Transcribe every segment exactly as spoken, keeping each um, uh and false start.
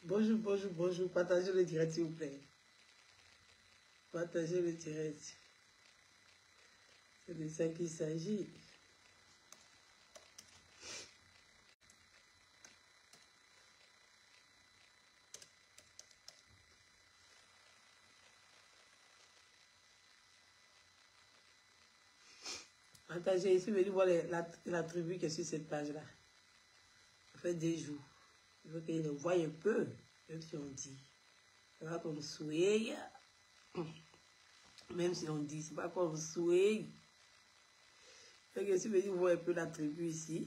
Bonjour, bonjour, bonjour. Partagez le direct, s'il vous plaît. Partagez le direct. C'est de ça qu'il s'agit. Partagez ici, venez voir les, la, la tribu qui est sur cette page-là. Ça fait des jours. Il faut qu'ils le voient un peu, même si on dit. C'est pas comme souhait. Même si on dit, c'est pas comme souhait. Fait que si vous venez voir un peu la tribu ici.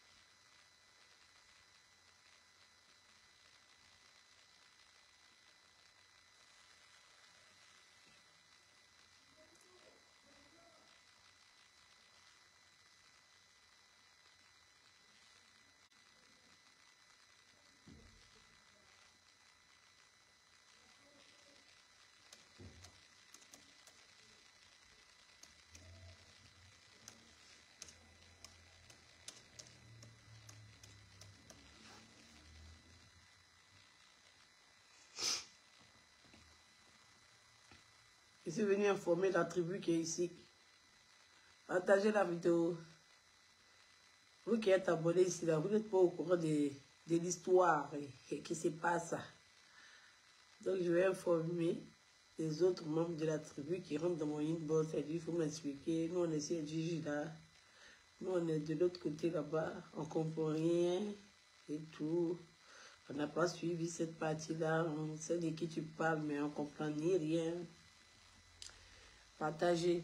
Je suis venu informer la tribu qui est ici. Partagez la vidéo. Vous qui êtes abonnés ici, là, vous n'êtes pas au courant de, de l'histoire qui se passe. Donc, je vais informer les autres membres de la tribu qui rentrent dans mon inbox. Et il faut m'expliquer. Nous, on essaie de juger là. Nous, on est de l'autre côté là-bas. On ne comprend rien et tout. On n'a pas suivi cette partie-là. On sait de qui tu parles, mais on ne comprend ni rien. Partagez.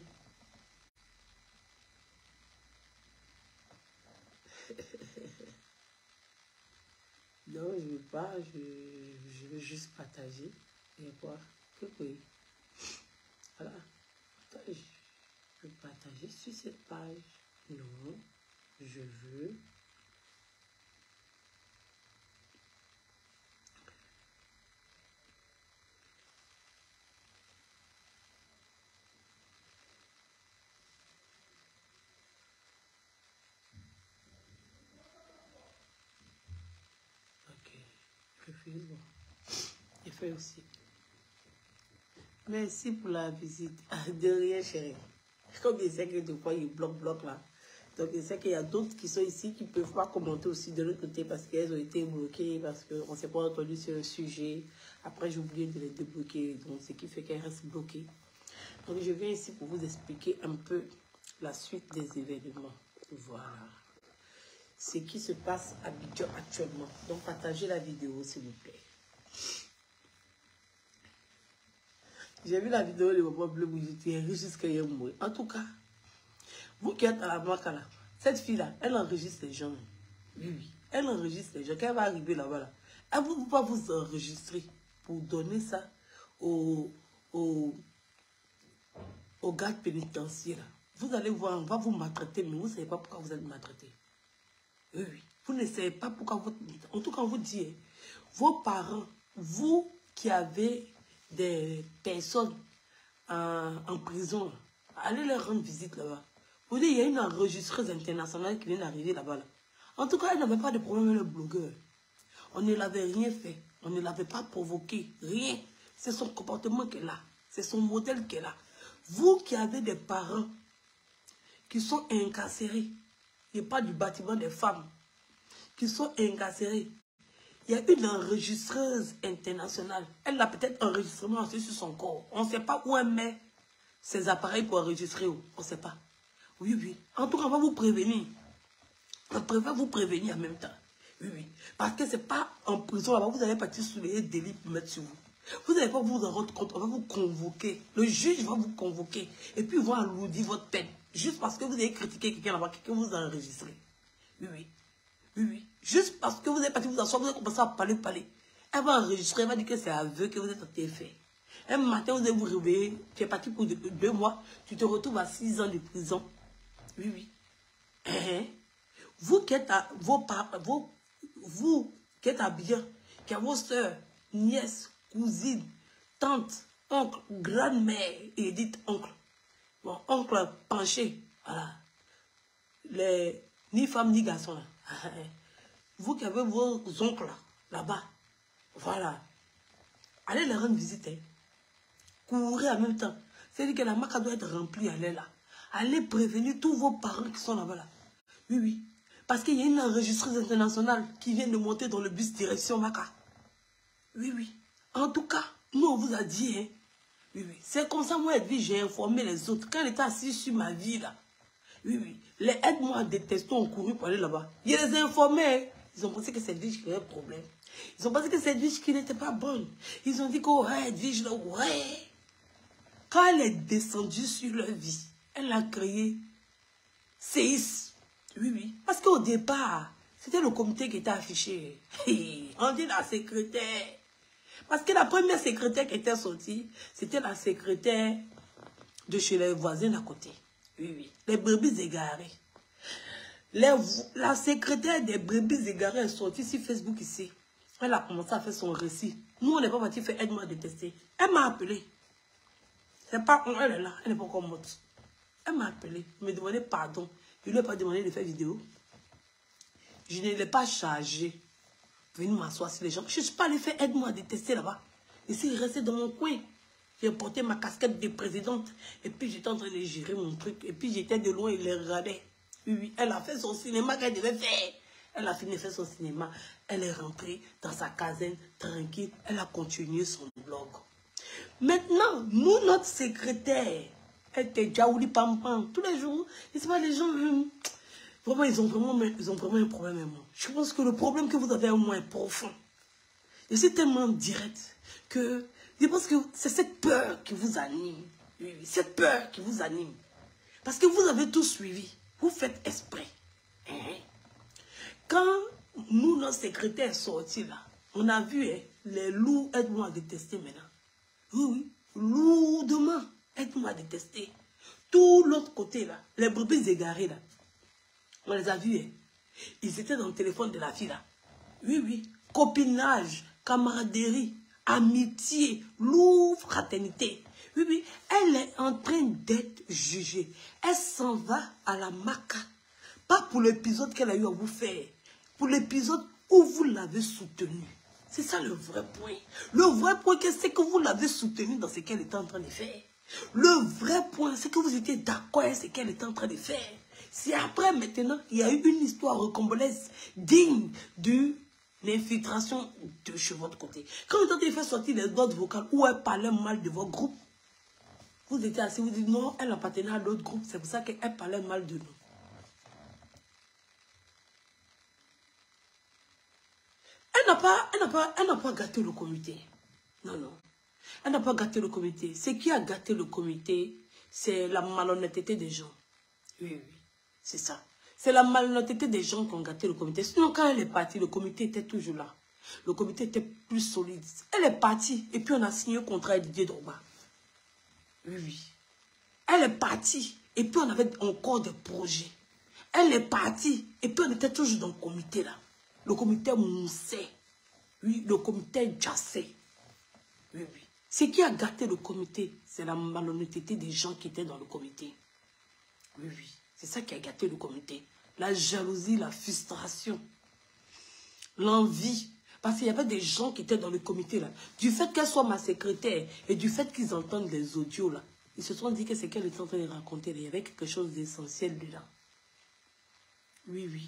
Non, je ne veux pas. Je, je veux juste partager. Et quoi? Que oui. Voilà. Partage. Je veux partager sur cette page. Non. Je veux. Ok. Je fais bon. Je fais aussi. Merci pour la visite. De rien, chérie. Comme je sais que des fois, il bloque, bloque là. Donc, je sais qu'il y a d'autres qui sont ici qui ne peuvent pas commenter aussi de l'autre côté parce qu'elles ont été bloquées, parce qu'on ne s'est pas entendu sur un sujet. Après, j'ai oublié de les débloquer. Donc, ce qui fait qu'elles restent bloquées. Donc, je viens ici pour vous expliquer un peu la suite des événements. Voilà. Ce qui se passe à Abidjan actuellement. Donc, partagez la vidéo, s'il vous plaît. J'ai vu la vidéo de Maman Bleu Boujiti, jusqu'à hier mourir. En tout cas, vous qui êtes à la marque là, cette fille-là, elle enregistre les gens. Oui, oui. Elle enregistre les gens. Quand elle va arriver là-bas, là, elle ne peut pas vous enregistrer pour donner ça au, au, au garde pénitentiaire. Vous allez voir, on va vous maltraiter, mais vous ne savez pas pourquoi vous êtes maltraité. Oui, oui. Vous ne savez pas pourquoi vous... En tout cas, on vous dit, vos parents, vous qui avez des personnes en, en prison, allez leur rendre visite là-bas. Vous dites, il y a une enregistreuse internationale qui vient d'arriver là-bas. Là. En tout cas, elle n'avait pas de problème avec le blogueur. On ne l'avait rien fait. On ne l'avait pas provoqué. Rien. C'est son comportement qu'elle a. C'est son modèle qu'elle a. Vous qui avez des parents qui sont incarcérés, et pas du bâtiment des femmes, qui sont incarcérés, il y a une enregistreuse internationale. Elle a peut-être enregistrement aussi sur son corps. On ne sait pas où elle met ses appareils pour enregistrer. On ne sait pas. Oui, oui. En tout cas, on va vous prévenir. On préfère vous prévenir en même temps. Oui, oui. Parce que ce n'est pas en prison là-bas. Vous allez partir sous les délits pour mettre sur vous. Vous n'allez pas vous en rendre compte. On va vous convoquer. Le juge va vous convoquer. Et puis, ils vont alourdir votre peine. Juste parce que vous avez critiqué quelqu'un là-bas, quelqu'un vous a enregistré. Oui, oui. Oui, oui. Juste parce que vous êtes parti vous asseoir, vous avez commencé à parler, parler. Elle va enregistrer, elle va dire que c'est aveu que vous êtes en T F. Un matin, vous allez vous réveiller, tu es parti pour deux, deux mois, tu te retrouves à six ans de prison. Oui, oui. Hein? Vous qui êtes à vos parents, vos, vous qui êtes à bien, qui avez vos soeurs, nièces, cousines, tantes, oncles, grand-mère, et dites oncle. Bon, oncle penché, voilà. Les, ni femmes ni garçons là. Vous qui avez vos oncles là-bas, Voilà. Allez leur rendre visite. Hein. Courir en même temps. C'est-à-dire que la maca doit être remplie. Allez là. Allez prévenir tous vos parents qui sont là-bas. Là. Oui, oui. Parce qu'il y a une enregistreuse internationale qui vient de monter dans le bus direction Maca. Oui, oui. En tout cas, nous, on vous a dit, hein. Oui, oui. C'est comme ça, moi, Edwige, j'ai informé les autres. Quand elle était assise sur ma vie, là. Oui, oui. Les aide-moi à détester ont couru pour aller là-bas. Je les ai informés. Hein. Ils ont pensé que c'est Edwige qui avait un problème. Ils ont pensé que c'est Edwige qui n'était pas bonne. Ils ont dit que, ouais, Edwige, là, ouais. Quand elle est descendue sur leur vie, elle a créé séisme. Oui, oui. Parce qu'au départ, c'était le comité qui était affiché. On dit la secrétaire. Parce que la première secrétaire qui était sortie, c'était la secrétaire de chez les voisins d'à côté. Oui, oui. Les brebis égarées. Les, la secrétaire des brebis égarées est sortie sur Facebook ici. Elle a commencé à faire son récit. Nous, on n'est pas parti faire aide-moi à détester. Elle m'a appelé. C'est pas elle est là, elle n'est pas encore morte. Elle m'a appelé, me demandait pardon. Je ne lui ai pas demandé de faire vidéo. Je ne l'ai pas chargé. Venir m'asseoir sur les gens. Je ne suis pas allé faire aide-moi à détester là-bas. Je suis resté dans mon coin. J'ai porté ma casquette de présidente. Et puis j'étais en train de gérer mon truc. Et puis j'étais de loin et les regardais. Oui, oui. Elle a fait son cinéma qu'elle devait faire. Elle a fini de faire son cinéma. Elle est rentrée dans sa caserne tranquille. Elle a continué son blog. Maintenant, nous, notre secrétaire, elle était Djaouli Pam Pam. Tous les jours, et c'est pas les gens... Euh, vraiment, ils ont vraiment, ils ont vraiment un problème avec moi. Je pense que le problème que vous avez au moins est profond. Et c'est tellement direct que je pense que c'est cette peur qui vous anime. Oui, oui, cette peur qui vous anime. Parce que vous avez tout suivi. Vous faites esprit. Hein? Quand nous, notre secrétaire est sorti là, on a vu hein, les loups aide-moi à détester maintenant. Oui, oui, lourdement, aide-moi à détester. Tout l'autre côté là, les brebis égarées là, on les a vus. Hein. Ils étaient dans le téléphone de la fille là. Oui, oui, copinage, camaraderie, amitié, lourde fraternité. Oui, oui, elle est en train d'être jugée. Elle s'en va à la maca. Pas pour l'épisode qu'elle a eu à vous faire. Pour l'épisode où vous l'avez soutenue. C'est ça le vrai point. Le vrai point, c'est que vous l'avez soutenue dans ce qu'elle était en train de faire. Le vrai point, c'est que vous étiez d'accord avec ce qu'elle était en train de faire. C'est après, maintenant, il y a eu une histoire rocambolaise digne d'une infiltration de chez votre côté. Quand vous avez fait sortir les notes vocales où elle parlait mal de votre groupe, vous étiez assis, vous dites non, elle appartenait à d'autres groupes. C'est pour ça qu'elle parlait mal de nous. Elle n'a pas, elle n'a pas, elle n'a pas gâté le comité. Non, non. Elle n'a pas gâté le comité. Ce qui a gâté le comité, c'est la malhonnêteté des gens. Oui, oui, c'est ça. C'est la malhonnêteté des gens qui ont gâté le comité. Sinon, quand elle est partie, le comité était toujours là. Le comité était plus solide. Elle est partie et puis on a signé un contrat avec Didier Drogba. Oui, oui. Elle est partie et puis on avait encore des projets. Elle est partie et puis on était toujours dans le comité là. Le comité moussait. Oui, le comité jassait. Oui, oui. Ce qui a gâté le comité, c'est la malhonnêteté des gens qui étaient dans le comité. Oui, oui. C'est ça qui a gâté le comité. La jalousie, la frustration, l'envie. Parce qu'il y avait des gens qui étaient dans le comité là. Du fait qu'elle soit ma secrétaire et du fait qu'ils entendent les audios là, ils se sont dit que c'est qu'elle était en train de raconter. Il y avait quelque chose d'essentiel dedans. Oui, oui.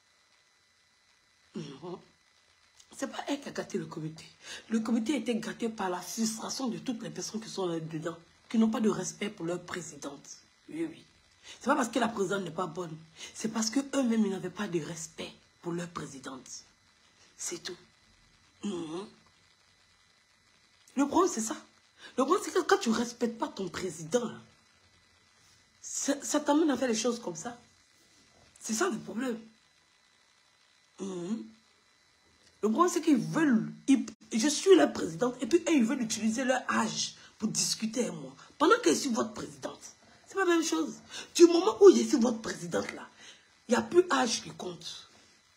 Non. C'est pas elle qui a gâté le comité. Le comité a été gâté par la frustration de toutes les personnes qui sont là-dedans, qui n'ont pas de respect pour leur présidente. Oui, oui. C'est pas parce que la présidente n'est pas bonne. C'est parce qu'eux-mêmes, ils n'avaient pas de respect pour leur présidente. C'est tout. Mmh. Le problème, c'est ça. Le problème, c'est que quand tu ne respectes pas ton président, ça, ça t'amène à faire les choses comme ça. C'est ça le problème. Mmh. Le problème, c'est qu'ils veulent... Ils, je suis leur présidente et puis eux, ils veulent utiliser leur âge pour discuter avec moi. Pendant que je suis votre présidente. C'est pas la même chose. Du moment où je suis votre présidente là, il n'y a plus âge qui compte.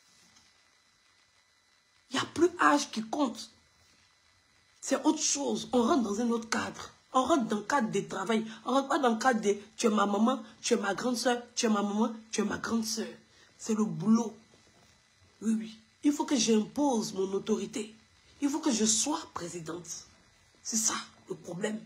Il n'y a plus âge qui compte. C'est autre chose. On rentre dans un autre cadre. On rentre dans le cadre de travail. On rentre pas dans le cadre de tu es ma maman, tu es ma grande soeur, tu es ma maman, tu es ma grande soeur. C'est le boulot. Oui, oui. Il faut que j'impose mon autorité. Il faut que je sois présidente. C'est ça le problème.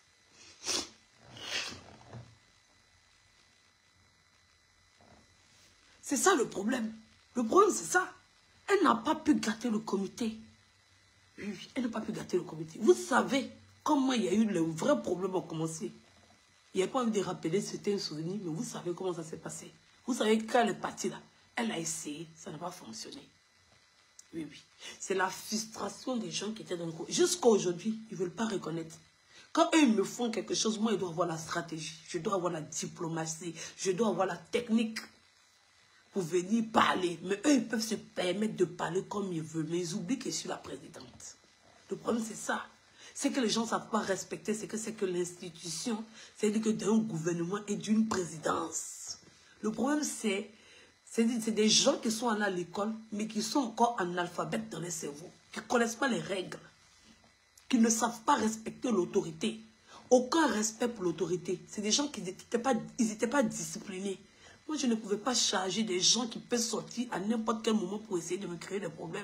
C'est ça le problème. Le problème, c'est ça. Elle n'a pas pu gâter le comité. Oui, elle n'a pas pu gâter le comité. Vous savez comment il y a eu le vrai problème à commencer. Il n'y a pas envie de rappeler, c'était un souvenir, mais vous savez comment ça s'est passé. Vous savez quand elle est partie là, elle a essayé, ça n'a pas fonctionné. Oui, oui. C'est la frustration des gens qui étaient dans le groupe. Jusqu'à aujourd'hui, ils ne veulent pas reconnaître. Quand eux, ils me font quelque chose, moi, je dois avoir la stratégie, je dois avoir la diplomatie, je dois avoir la technique pour venir parler. Mais eux, ils peuvent se permettre de parler comme ils veulent, mais ils oublient que je suis la présidente. Le problème, c'est ça. C'est que les gens ne savent pas respecter, c'est que c'est que l'institution, c'est-à-dire que d'un gouvernement et d'une présidence. Le problème, c'est c'est des gens qui sont allés à l'école, mais qui sont encore analphabètes dans les cerveaux, qui ne connaissent pas les règles, qui ne savent pas respecter l'autorité. Aucun respect pour l'autorité. C'est des gens qui n'étaient pas, ils n'étaient pas disciplinés. Moi, je ne pouvais pas charger des gens qui peuvent sortir à n'importe quel moment pour essayer de me créer des problèmes.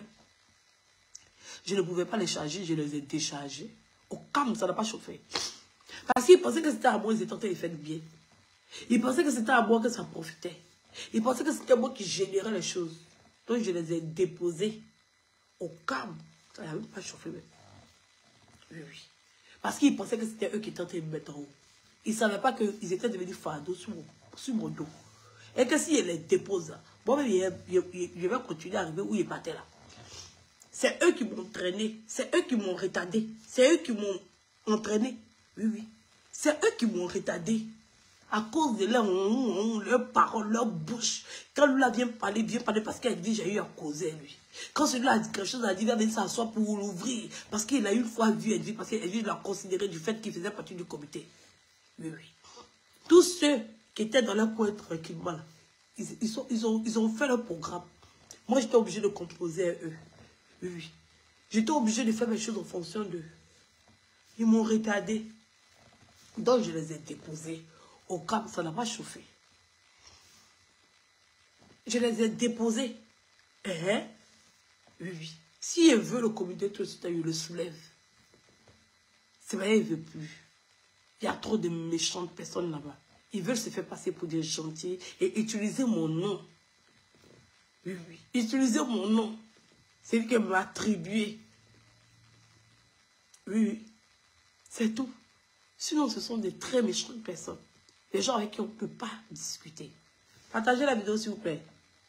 Je ne pouvais pas les charger, je les ai déchargés. Au calme, ça n'a pas chauffé. Parce qu'ils pensaient que c'était à moi, ils étaient en train de faire du bien. Ils pensaient que c'était à moi que ça profitait. Ils pensaient que c'était moi qui générais les choses. Donc je les ai déposés au calme. Ça n'a même pas chauffé. Même. Oui, oui. Parce qu'ils pensaient que c'était eux qui étaient en train de me mettre en haut. Ils ne savaient pas qu'ils étaient devenus fardeaux sur mon, sur mon dos. Et que si je les dépose, moi-même, je, je, je vais continuer à arriver où ils partaient là. C'est eux qui m'ont traîné. C'est eux qui m'ont retardé. C'est eux qui m'ont entraîné. Oui, oui. C'est eux qui m'ont retardé. À cause de leur, leur parole, leur bouche. Quand lui vient parler, vient parler parce qu'elle dit j'ai eu à causer lui. Quand celui-là a dit quelque chose, elle a dit viens venir s'asseoir pour l'ouvrir. Parce qu'il a une fois vu, elle dit, parce qu'elle l'a considéré du fait qu'il faisait partie du comité. Oui, oui. Tous ceux qui étaient dans leur coin tranquillement, là, ils, ils, sont, ils, ont, ils ont fait leur programme. Moi, j'étais obligé de composer à eux. Oui, oui. J'étais obligé de faire mes choses en fonction d'eux. Ils m'ont retardé. Donc, je les ai déposés. Au calme, ça n'a pas chauffé. Je les ai déposés. Eh, oui, oui. Si elle veut le comité, tout de suite, il le soulève. C'est vrai, il ne veut plus. Il y a trop de méchantes personnes là-bas. Ils veulent se faire passer pour des gentils et utiliser mon nom. Oui, oui. Utiliser mon nom. C'est lui qui m'a attribué. Oui, oui. C'est tout. Sinon, ce sont des très méchantes personnes. Des gens avec qui on ne peut pas discuter. Partagez la vidéo, s'il vous plaît.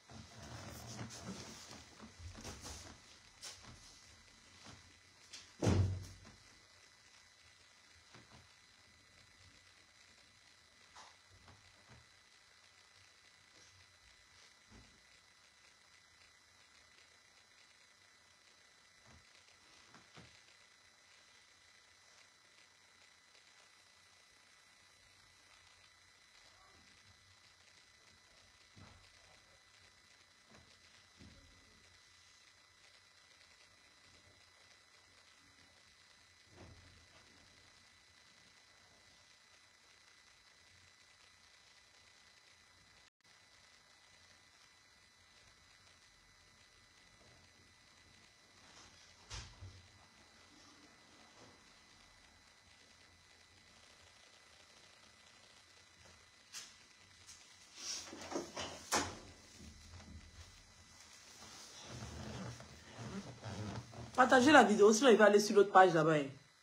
Partagez la vidéo, sinon il va aller sur l'autre page là-bas.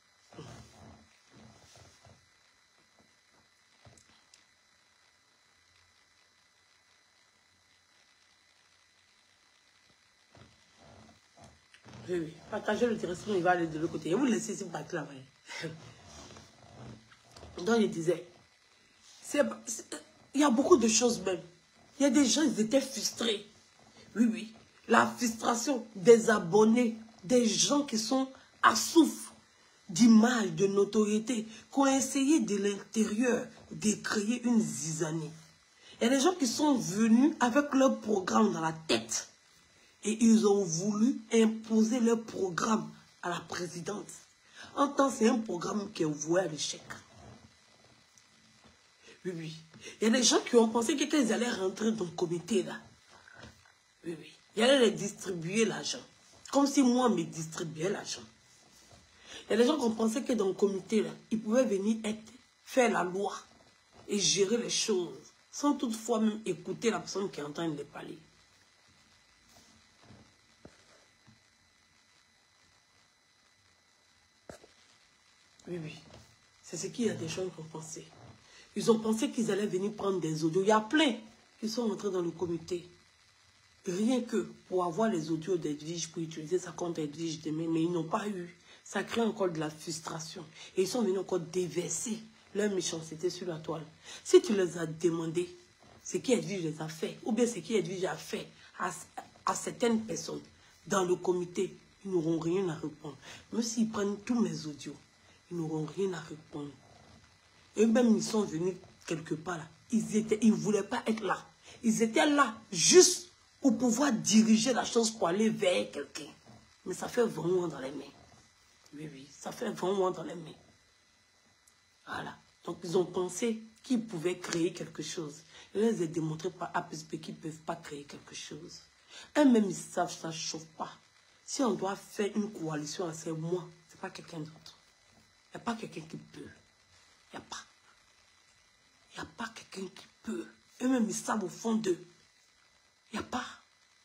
Oui, oui. Partagez le direct, sinon il va aller de l'autre côté. Et vous laissez ici partir là-bas. Donc il disait, il y a beaucoup de choses même. Il y a des gens, ils étaient frustrés. Oui, oui. La frustration des abonnés, des gens qui sont à souffle d'image, de notoriété, qui ont essayé de l'intérieur de créer une zizanie. Il y a des gens qui sont venus avec leur programme dans la tête et ils ont voulu imposer leur programme à la présidente. En tant que c'est un programme qui est voué à l'échec. Oui, oui. Il y a des gens qui ont pensé qu'ils allaient rentrer dans le comité là. Oui, oui. Il allait les distribuer l'argent. Comme si moi, me distribuais l'argent. Il y a des gens qui ont pensé que dans le comité, là, ils pouvaient venir être, faire la loi et gérer les choses, sans toutefois même écouter la personne qui est en train de les parler. Oui, oui. C'est ce qu'il y a des gens qui ont pensé. Ils ont pensé qu'ils allaient venir prendre des audios. Il y a plein qui sont entrés dans le comité. Rien que pour avoir les audios d'Edwige, pour utiliser sa compte Edwige demain, mais ils n'ont pas eu. Ça crée encore de la frustration. Et ils sont venus encore déverser leur méchanceté sur la toile. Si tu les as demandé, ce qu'Edwige les a fait, ou bien ce qu'Edwige a fait à, à certaines personnes dans le comité, ils n'auront rien à répondre. Même s'ils prennent tous mes audios, ils n'auront rien à répondre. Et même ils sont venus quelque part là. Ils étaient, ils voulaient pas être là. Ils étaient là juste pour pouvoir diriger la chose pour aller vers quelqu'un. Mais ça fait vingt ans dans les mains. Oui, oui, ça fait vingt ans dans les mains. Voilà. Donc ils ont pensé qu'ils pouvaient créer quelque chose. Je les ai démontré par A plus B qu'ils ne peuvent pas créer quelque chose. Eux-mêmes, ils savent, ça ne chauffe pas. Si on doit faire une coalition à ces moi, ce n'est pas quelqu'un d'autre. Il n'y a pas quelqu'un qui peut. Il n'y a pas. Il n'y a pas quelqu'un qui peut. Eux-mêmes, ils savent au fond d'eux. Il n'y a pas.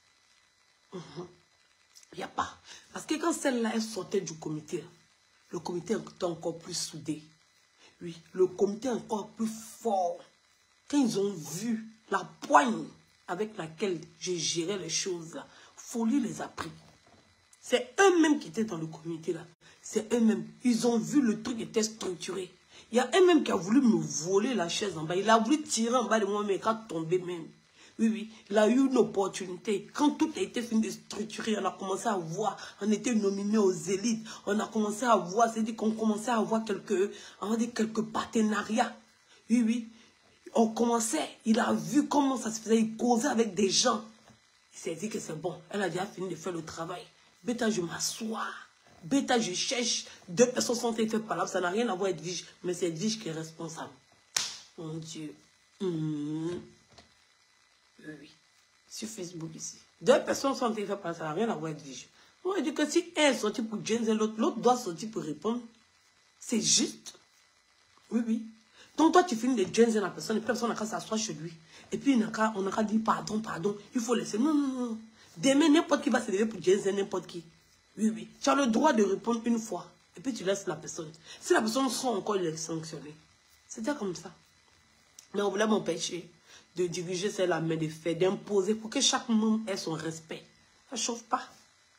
Il mm-hmm. n'y a pas. Parce que quand celle-là, elle sortait du comité, le comité était encore plus soudé. Oui, le comité est encore plus fort. Quand ils ont vu la poigne avec laquelle j'ai géré les choses, là, folie les a pris. C'est eux-mêmes qui étaient dans le comité là. C'est eux-mêmes. Ils ont vu le truc était structuré. Il y a un-même qui a voulu me voler la chaise en bas. Il a voulu tirer en bas de moi, mais quand tombé même. Oui, oui. Il a eu une opportunité. Quand tout a été fini de structurer, on a commencé à voir. On était nominé aux élites. On a commencé à voir. C'est-à-dire qu'on commençait à avoir quelques, on va dire quelques partenariats. Oui, oui. On commençait. Il a vu comment ça se faisait. Il causait avec des gens. Il s'est dit que c'est bon. Elle a déjà fini de faire le travail. Bêta, je m'assois. Bêta, je cherche. Deux personnes sont faites par là. Ça n'a rien à voir avec Edwige. Mais c'est Edwige qui est responsable. Mon Dieu. Mmh. Oui, oui. Sur Facebook ici. Deux personnes sont faites par là. Ça n'a rien à voir avec Edwige. On a dit que si elle est sortie pour James et l'autre, l'autre doit sortir pour répondre. C'est juste. Oui, oui. Donc toi, tu finis de James et la personne. Et personne n'a qu'à s'asseoir chez lui. Et puis on n'a qu'à dire pardon, pardon. Il faut laisser. Non, non, non. Demain, n'importe qui va se lever pour James et n'importe qui. Oui, oui. Tu as le droit de répondre une fois. Et puis tu laisses la personne. Si la personne sent encore les sanctionner. C'était comme ça. Mais on voulait m'empêcher de diriger celle la main de fer, d'imposer pour que chaque membre ait son respect. Ça ne chauffe pas.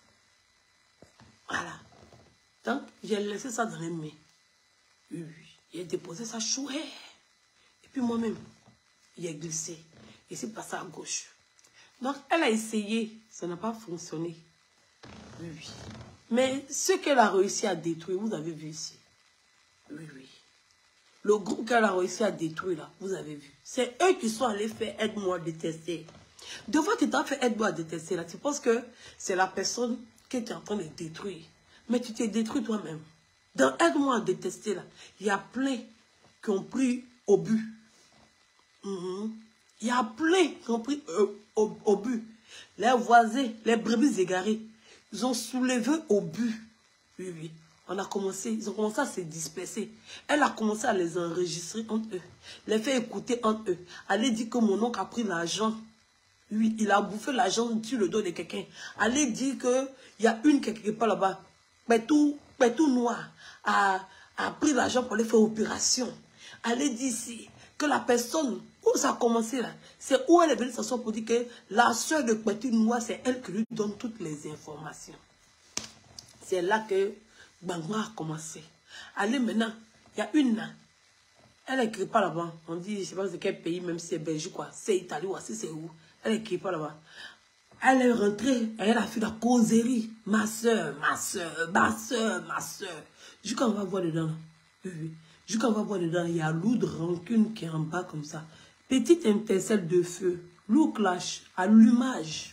Voilà. Donc, j'ai laissé ça dans les mains. Oui, oui. Il a déposé sa chouette. Et puis moi-même, il a glissé. Et c'est passé à gauche. Donc, elle a essayé. Ça n'a pas fonctionné. Oui, oui. Mais ce qu'elle a réussi à détruire, vous avez vu ici. Oui, oui. Le groupe qu'elle a réussi à détruire, là, vous avez vu. C'est eux qui sont allés faire aide-moi à détester. De fois, tu t'as fait aide-moi à détester, là. Tu penses que c'est la personne que tu es en train de détruire. Mais tu t'es détruit toi-même. Dans aide-moi à détester, là, il y a plein qui ont pris au but. Mm-hmm. Il y a plein qui ont pris euh, au, au but. Les voisins, les brebis égarées, ils ont soulevé au but. Oui, oui. On a commencé, ils ont commencé à se disperser. Elle a commencé à les enregistrer entre eux. Les faire écouter entre eux. Aller dire que mon oncle a pris l'argent. Oui, il a bouffé l'argent sur le dos de quelqu'un. Aller dire qu'il y a une quelque part là-bas. Mais tout, mais tout noir a, a pris l'argent pour aller faire opération. Aller dire ici que la personne, où ça a commencé là, c'est où elle est venue s'asseoir pour dire que la soeur de Petit Noir, c'est elle qui lui donne toutes les informations. C'est là que Bangma a commencé. Allez maintenant, il y a une là, elle écrit pas là-bas. On dit, je ne sais pas de quel pays, même si c'est Belgique, quoi. C'est Italie ou si c'est où. Elle écrit pas là-bas. Elle est rentrée, elle a fait la causerie. Ma soeur, ma soeur, ma soeur, ma soeur. Jusqu'à on va voir dedans. Oui, oui. Jusqu'à on va voir dedans, il y a l'eau de rancune qui est en bas comme ça. Petite étincelle de feu. L'eau clash, allumage.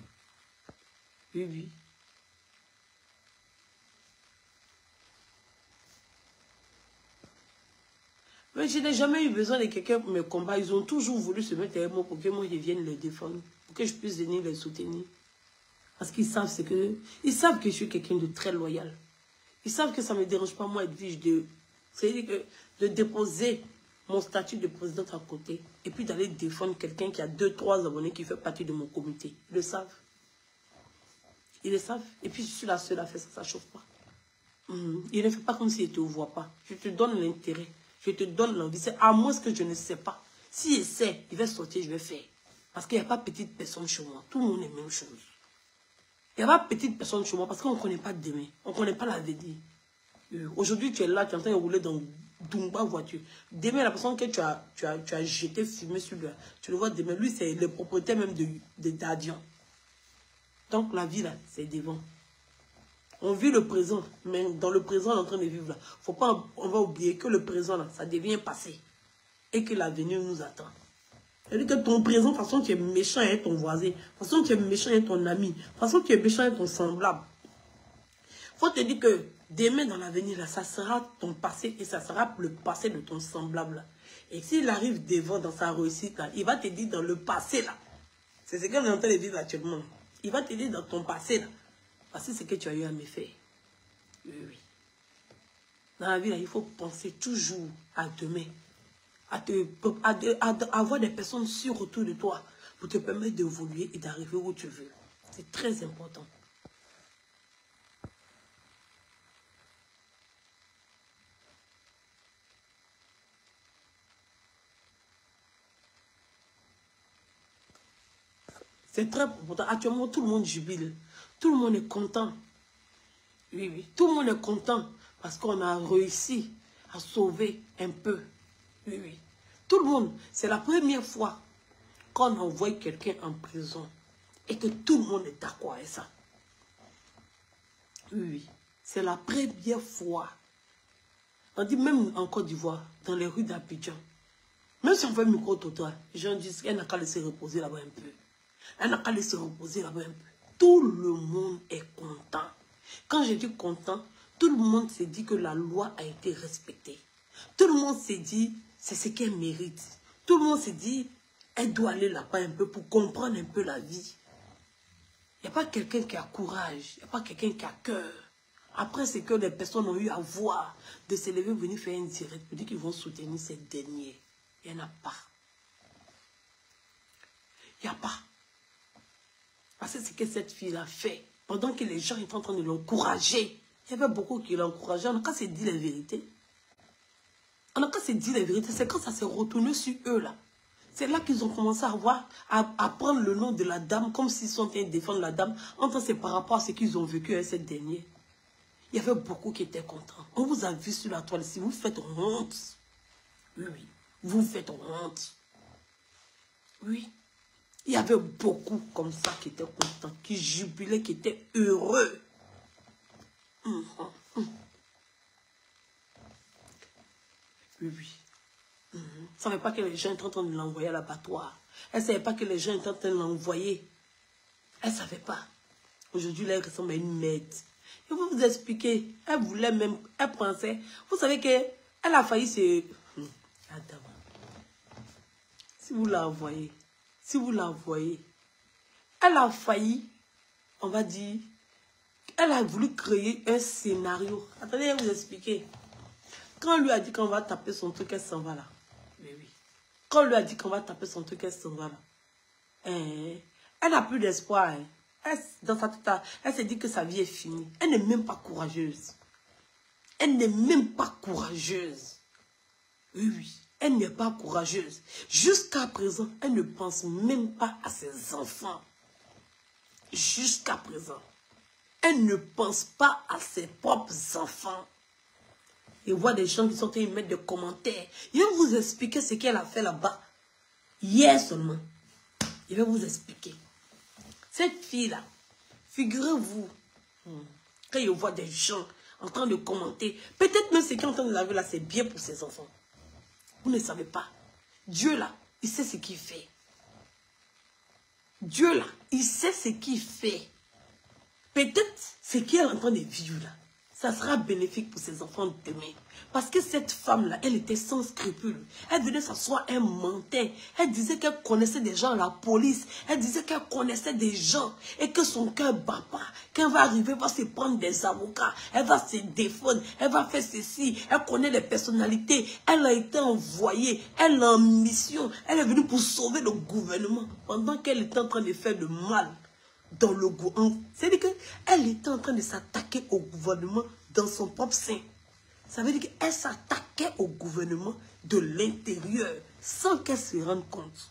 Oui, oui. Mais je n'ai jamais eu besoin de quelqu'un pour me combattre. Ils ont toujours voulu se mettre avec moi pour que moi je vienne les défendre. Pour que je puisse venir les soutenir. Parce qu'ils savent, c'est que, ils savent que je suis quelqu'un de très loyal. Ils savent que ça ne me dérange pas, moi, Edwige, de, c'est-à-dire que de déposer mon statut de présidente à côté et puis d'aller défendre quelqu'un qui a deux, trois abonnés qui fait partie de mon comité. Ils le savent. Ils le savent. Et puis, je suis la seule à faire ça, ça ne chauffe pas. Mmh. Il ne fait pas comme s'il ne te voit pas. Je te donne l'intérêt. Je te donne l'envie. C'est à moi ce que je ne sais pas. S'il essaie, il va sortir, je vais faire. Parce qu'il n'y a pas petite personne chez moi. Tout le monde est la même chose. Il n'y a pas petite personne chez moi parce qu'on ne connaît pas demain. On ne connaît pas l'avenir. Euh, Aujourd'hui, tu es là, tu es en train de rouler dans Dumba voiture. Demain, la personne que tu as, tu as, tu as jeté, fumé sur lui, tu le vois demain. Lui, c'est le propriétaire même de, de Dadian. Donc, la vie, là, c'est devant. On vit le présent, mais dans le présent, on est en train de vivre là. Faut pas, on va oublier que le présent, là, ça devient passé. Et que l'avenir nous attend. C'est-à-dire que ton présent, de toute façon, tu es méchant avec ton voisin. De toute façon, tu es méchant avec ton ami. De toute façon, tu es méchant avec ton semblable. Faut te dire que demain, dans l'avenir, là, ça sera ton passé et ça sera le passé de ton semblable. Là. Et s'il arrive devant dans sa réussite, là, il va te dire dans le passé, là. C'est ce qu'on est en train de vivre actuellement. Il va te dire dans ton passé, là. Voici ce que tu as eu à me faire. Oui, oui. Dans la vie, là, il faut penser toujours à demain. À, te, à, de, à, à avoir des personnes sûres autour de toi pour te permettre d'évoluer et d'arriver où tu veux. C'est très important. C'est très important. Actuellement, tout le monde jubile. Tout le monde est content. Oui, oui. Tout le monde est content parce qu'on a réussi à sauver un peu. Oui, oui. Tout le monde, c'est la première fois qu'on envoie quelqu'un en prison et que tout le monde est d'accord avec ça. Oui, oui. C'est la première fois. On dit même en Côte d'Ivoire, dans les rues d'Abidjan, même si on fait micro total, les gens disent qu'elle n'a qu'à laisser reposer là-bas un peu. Elle n'a qu'à laisser reposer là-bas un peu. Tout le monde est content. Quand je dis content, tout le monde s'est dit que la loi a été respectée. Tout le monde s'est dit, c'est ce qu'elle mérite. Tout le monde s'est dit, elle doit aller là-bas un peu pour comprendre un peu la vie. Il n'y a pas quelqu'un qui a courage, il n'y a pas quelqu'un qui a cœur. Après, c'est que les personnes ont eu à voir de s'élever, venir faire un direct pour dire qu'ils vont soutenir ces derniers. Il n'y en a pas. Il n'y a pas. Parce que c'est ce que cette fille a fait. Pendant que les gens étaient en train de l'encourager, il y avait beaucoup qui l'encourageaient. On n'a qu'à se dire la vérité. On n'a qu'à se dire la vérité. C'est quand ça s'est retourné sur eux, là. C'est là qu'ils ont commencé à voir, à, à prendre le nom de la dame, comme s'ils sont en train de défendre la dame. En tant que c'est par rapport à ce qu'ils ont vécu avec cette dernière. Il y avait beaucoup qui étaient contents. On vous a vu sur la toile ici. Vous faites honte. Oui, oui. Vous faites honte. Oui. Il y avait beaucoup comme ça qui étaient contents, qui jubilaient, qui étaient heureux. Mmh, mmh. Oui, oui. Mmh. Elle ne savait pas que les gens étaient en train de l'envoyer à l'abattoir. Elle ne savait pas que les gens étaient en train de l'envoyer. Elle ne savait pas. Aujourd'hui, là, elle ressemble à une merde. Je vais vous expliquer. Elle voulait même, elle pensait. Vous savez qu'elle a failli se... Mmh. Attends. Si vous la voyez, si vous la voyez, elle a failli, on va dire, elle a voulu créer un scénario. Attendez, je vais vous expliquer. Quand on lui a dit qu'on va taper son truc, elle s'en va là. Mais oui. Quand on lui a dit qu'on va taper son truc, elle s'en va là. Eh, elle n'a plus d'espoir. Hein. Elle, dans sa tête, elle s'est dit que sa vie est finie. Elle n'est même pas courageuse. Elle n'est même pas courageuse. Oui, oui. Elle n'est pas courageuse. Jusqu'à présent, elle ne pense même pas à ses enfants. Jusqu'à présent. Elle ne pense pas à ses propres enfants. Et voit des gens qui sont en train de mettre des commentaires. Je vais vous expliquer ce qu'elle a fait là-bas. Hier seulement. Je vais vous expliquer. Cette fille-là, figurez-vous, quand je vois des gens en train de commenter, peut-être même ce qui est en train de laver là, c'est bien pour ses enfants. Vous ne savez pas. Dieu là, il sait ce qu'il fait. Dieu là, il sait ce qu'il fait. Peut-être ce qu'il est en train de vivre là, ça sera bénéfique pour ses enfants demain. Parce que cette femme-là, elle était sans scrupules. Elle venait s'asseoir, elle mentait. Elle disait qu'elle connaissait des gens à la police. Elle disait qu'elle connaissait des gens. Et que son cœur bat pas. Qu'elle va arriver, elle va se prendre des avocats. Elle va se défendre. Elle va faire ceci. Elle connaît les personnalités. Elle a été envoyée. Elle est en mission. Elle est venue pour sauver le gouvernement. Pendant qu'elle était en train de faire le mal dans le gouvernement. C'est-à-dire qu'elle était en train de s'attaquer au gouvernement dans son propre sein. Ça veut dire qu'elle s'attaquait au gouvernement de l'intérieur sans qu'elle se rende compte.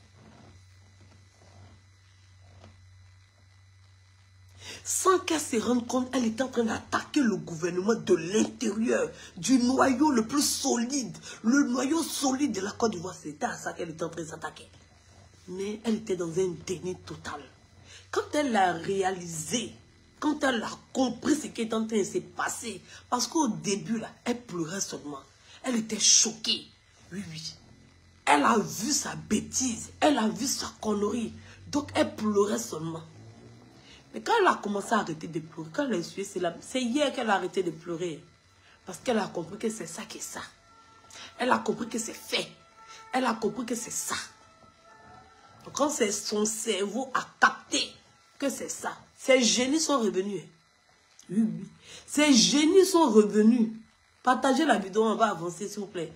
Sans qu'elle se rende compte, elle était en train d'attaquer le gouvernement de l'intérieur, du noyau le plus solide. Le noyau solide de la Côte d'Ivoire, c'était à ça qu'elle était en train de s'attaquer. Mais elle était dans un déni total. Quand elle a réalisé, quand elle a compris ce qui est en train de se passer, parce qu'au début, là, elle pleurait seulement. Elle était choquée. Oui, oui. Elle a vu sa bêtise. Elle a vu sa connerie. Donc, elle pleurait seulement. Mais quand elle a commencé à arrêter de pleurer, quand elle a essuyé ses larmes, c'est hier qu'elle a arrêté de pleurer. Parce qu'elle a compris que c'est ça qui est ça. Elle a compris que c'est fait. Elle a compris que c'est ça. Donc, quand son cerveau a capté que c'est ça, ces génies sont revenus. Oui, oui. Ces génies sont revenus. Partagez la vidéo, on va avancer, s'il vous plaît.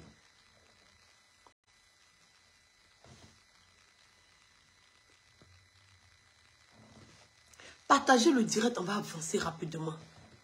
Partagez le direct, on va avancer rapidement.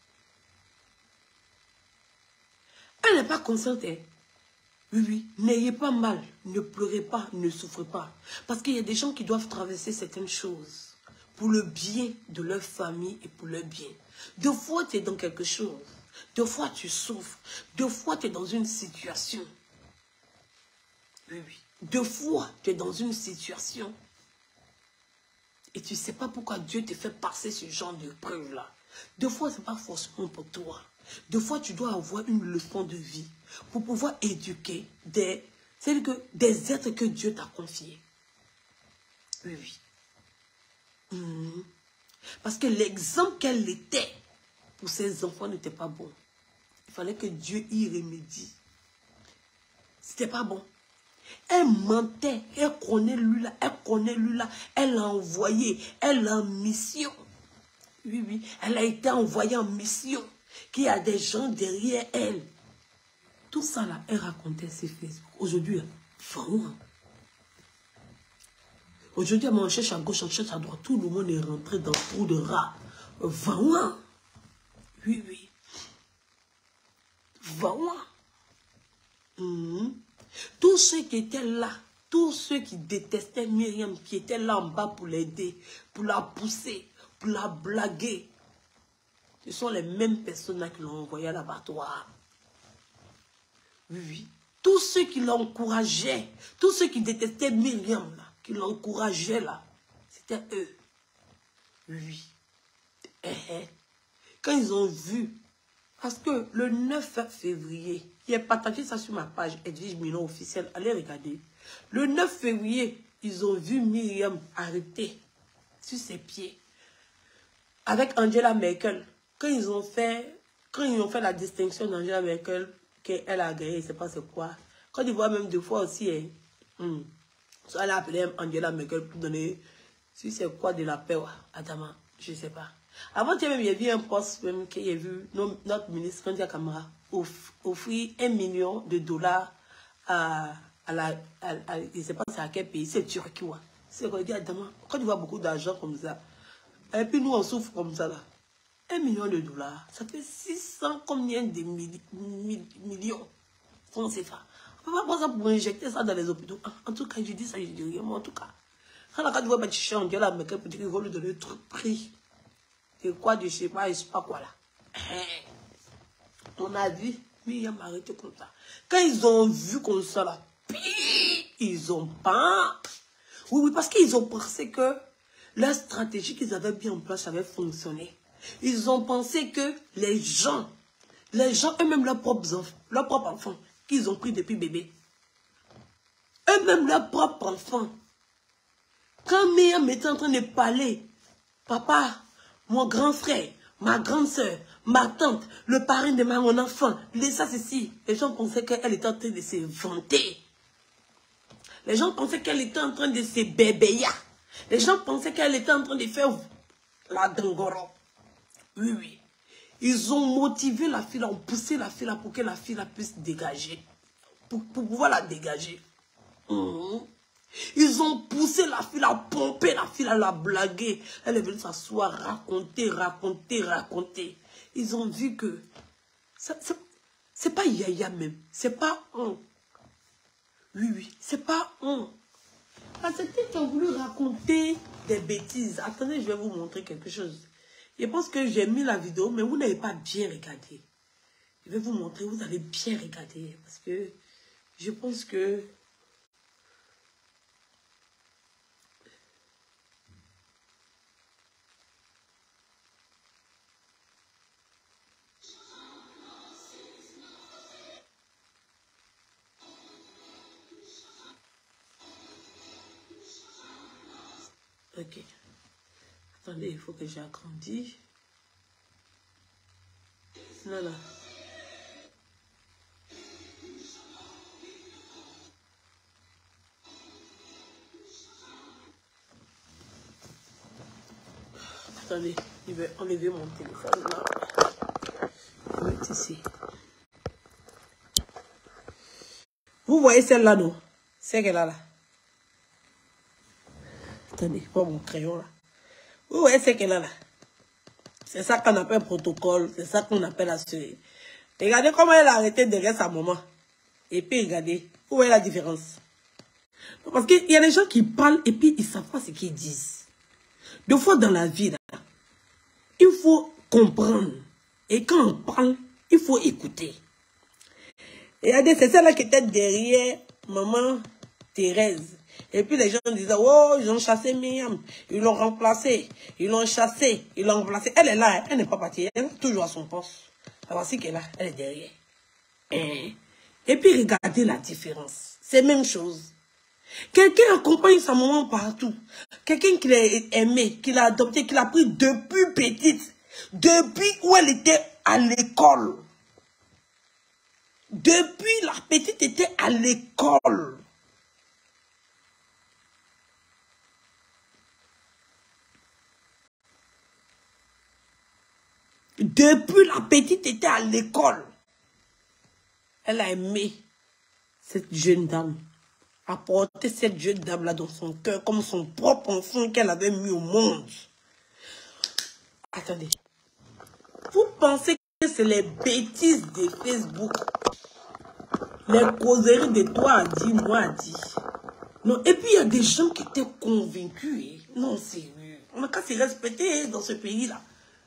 Elle n'est pas consciente. Hein? Oui, oui. N'ayez pas mal. Ne pleurez pas, ne souffrez pas. Parce qu'il y a des gens qui doivent traverser certaines choses pour le bien de leur famille et pour leur bien. Deux fois, tu es dans quelque chose. Deux fois, tu souffres. Deux fois, tu es dans une situation. Oui, oui. Deux fois, tu es dans une situation. Et tu ne sais pas pourquoi Dieu te fait passer ce genre de preuve-là. Deux fois, ce n'est pas forcément pour toi. Deux fois, tu dois avoir une leçon de vie pour pouvoir éduquer des, c'est-à-dire que des êtres que Dieu t'a confiés. Oui, oui. Mmh. Parce que l'exemple qu'elle était pour ses enfants n'était pas bon. Il fallait que Dieu y remédie. C'était pas bon. Elle mentait, elle connaît lui là, elle connaît lui là, elle l'a envoyé, elle l'a en mission. Oui, oui, elle a été envoyée en mission, qu'il y a des gens derrière elle. Tout ça là, elle racontait sur Facebook. Aujourd'hui, vraiment. Aujourd'hui, on cherche à gauche, on cherche à droite, tout le monde est rentré dans le trou de rat. Vraiment. Oui, oui. Vraiment. Mmh. Tous ceux qui étaient là, tous ceux qui détestaient Myriam, qui étaient là en bas pour l'aider, pour la pousser, pour la blaguer, ce sont les mêmes personnes là qui l'ont envoyé à l'abattoir. Oui, oui. Tous ceux qui l'encourageaient, tous ceux qui détestaient Myriam, là, qui l'encourageaient là, c'était eux. Oui, oui. Eh, eh. Quand ils ont vu, parce que le neuf février, j'ai partagé ça sur ma page Edwige Milan officielle, allez regarder. Le neuf février, ils ont vu Myriam arrêtée sur ses pieds avec Angela Merkel. Quand ils ont fait, quand ils ont fait la distinction d'Angela Merkel, qu'elle a gagné, je ne sais pas c'est quoi. Quand ils voient même deux fois aussi, hein, hum, soit elle a appelé Angela Merkel pour donner, si c'est quoi de la paix, ouais, Adama, je ne sais pas. Avant, il y avait un poste même qu'il y a vu notre ministre Kandia Kamara offrir un million de dollars à, à la, à, à, je ne sais pas c'est à quel pays, c'est Turquie. C'est qu'on dit Adama, quand tu vois beaucoup d'argent comme ça, et puis nous on souffre comme ça là. Un million de dollars, ça fait six cents combien de milli, mi, millions francs C F A. On ne peut pas prendre ça pour injecter ça dans les hôpitaux. En tout cas, je dis ça, je dis rien, mais en tout cas. Quand tu vois, tu changes, Dieu là, mais peut-être qu'ils vont lui donner le truc prix. C'est quoi de je sais pas, je sais pas quoi là. On a vu, mais il m'a arrêté comme ça. Quand ils ont vu comme ça là, ils ont pas. Oui, oui, parce qu'ils ont pensé que la stratégie qu'ils avaient mis en place avait fonctionné. Ils ont pensé que les gens, les gens, eux-mêmes leurs propres enfants, leurs propres enfants, qu'ils ont pris depuis bébé, eux-mêmes leurs propres enfants, quand Myriam était en train de parler, papa, mon grand frère, ma grande soeur, ma tante, le parrain de ma, mon enfant, les ça, ceci. Les gens pensaient qu'elle était en train de se vanter. Les gens pensaient qu'elle était en train de se bébéya. Les gens pensaient qu'elle était en train de faire la dangoro. Oui, oui. Ils ont motivé la fille, ont poussé la fille là pour que la fille là puisse dégager. Pour, pour pouvoir la dégager. Mmh. Ils ont poussé la fille à pomper, la fille à la blaguer. Elle est venue s'asseoir, raconter, raconter, raconter. Ils ont vu que c'est pas Yaya même. C'est pas on. Oui, oui, c'est pas on. Parce que qui ont voulu raconter des bêtises. Attendez, je vais vous montrer quelque chose. Je pense que j'ai mis la vidéo, mais vous n'avez pas bien regardé. Je vais vous montrer, vous allez bien regarder. Parce que je pense que... Ok. Attendez, il faut que j'agrandisse. Non, non. Attendez, je vais enlever mon téléphone là. Je vais mettre ici. Vous voyez celle-là, non? C'est qu'elle a là. Attendez, pas mon crayon là. Vous voyez ce qu'elle a là? C'est ça qu'on appelle protocole. C'est ça qu'on appelle assuré. Regardez comment elle a arrêté derrière sa maman. Et puis regardez. Vous voyez la différence? Parce qu'il y a des gens qui parlent et puis ils ne savent pas ce qu'ils disent. Deux fois dans la vie, là, il faut comprendre. Et quand on parle, il faut écouter. Regardez, c'est celle-là qui était derrière maman Thérèse. Et puis les gens disaient, oh, ils ont chassé Myriam, ils l'ont remplacé, ils l'ont chassé, ils l'ont remplacé. Elle est là, elle n'est pas partie, elle est toujours à son poste. La voici qu'elle est là, elle est derrière. Et, et puis regardez la différence. C'est la même chose. Quelqu'un accompagne sa maman partout. Quelqu'un qui l'a aimé, qui l'a adopté, qui l'a pris depuis petite. Depuis où elle était à l'école. Depuis la petite était à l'école. Depuis la petite était à l'école. Elle a aimé cette jeune dame. A porté cette jeune dame-là dans son cœur comme son propre enfant qu'elle avait mis au monde. Attendez. Vous pensez que c'est les bêtises de Facebook? Les causeries de toi a dit, moi a dit. Non. Et puis il y a des gens qui étaient convaincus. Non, sérieux. On n'a qu'à se respecter dans ce pays-là.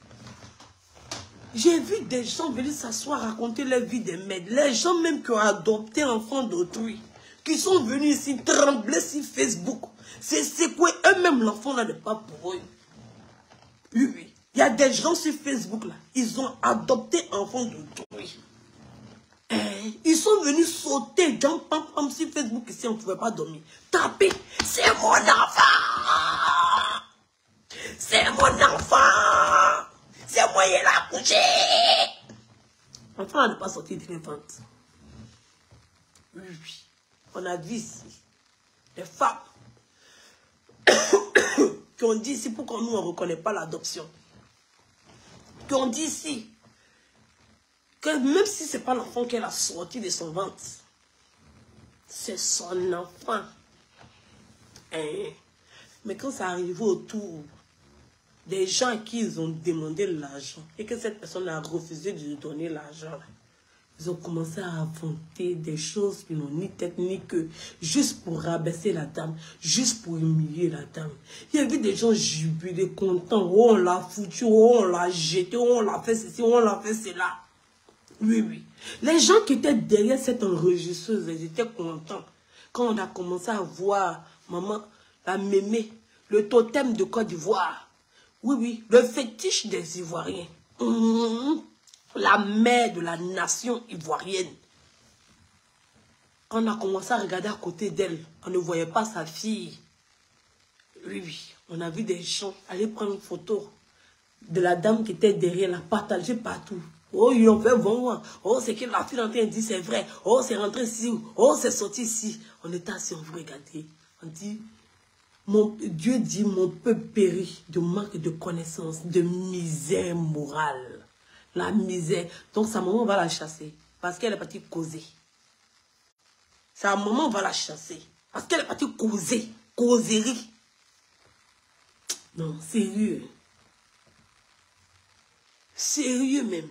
J'ai vu des gens venir s'asseoir, raconter leur vie des mères. Les gens même qui ont adopté enfants d'autrui, qui sont venus ici trembler sur Facebook. C'est secouer eux-mêmes l'enfant là n'est pas pour eux. Oui, oui. Il y a des gens sur Facebook là, ils ont adopté enfants d'autrui. Ils sont venus sauter, jump, pam, pam, sur Facebook ici, on ne pouvait pas dormir. Taper, c'est mon enfant! C'est mon enfant! C'est moi qui l'ai couché. L'enfant n'est pas sorti de l'infante. Oui, oui. On a vu ici des femmes qui ont dit ici pourquoi nous on ne reconnaît pas l'adoption. Qui ont dit ici que même si ce n'est pas l'enfant qu'elle a sorti de son ventre, c'est son enfant. Hein? Mais quand ça arrive autour des gens à qui ils ont demandé l'argent et que cette personne a refusé de donner l'argent, ils ont commencé à inventer des choses qui n'ont ni tête ni queue, juste pour rabaisser la dame, juste pour humilier la dame. Il y avait des gens jubilés, contents, oh on l'a foutu, oh on l'a jeté, oh on l'a fait ceci, oh on l'a fait cela. Oui, oui. Les gens qui étaient derrière cette enregistreuse, ils étaient contents. Quand on a commencé à voir maman, la mémé, le totem de Côte d'Ivoire. Oui, oui, le fétiche des Ivoiriens. Mmh, la mère de la nation ivoirienne. Quand on a commencé à regarder à côté d'elle, on ne voyait pas sa fille. Oui, oui, on a vu des gens aller prendre une photo de la dame qui était derrière, la partager partout. Oh, ils ont fait bon. Oh, c'est que la fille en train de dire c'est vrai. Oh, c'est rentré ici. Oh, c'est sorti ici. On était assis, on vous regardait. On dit, mon, Dieu dit, mon peuple périt de manque de connaissance, de misère morale. La misère. Donc, sa maman va la chasser. Parce qu'elle est partie causer. Sa maman va la chasser. Parce qu'elle est partie causer. Causerie. Non, sérieux. Sérieux même.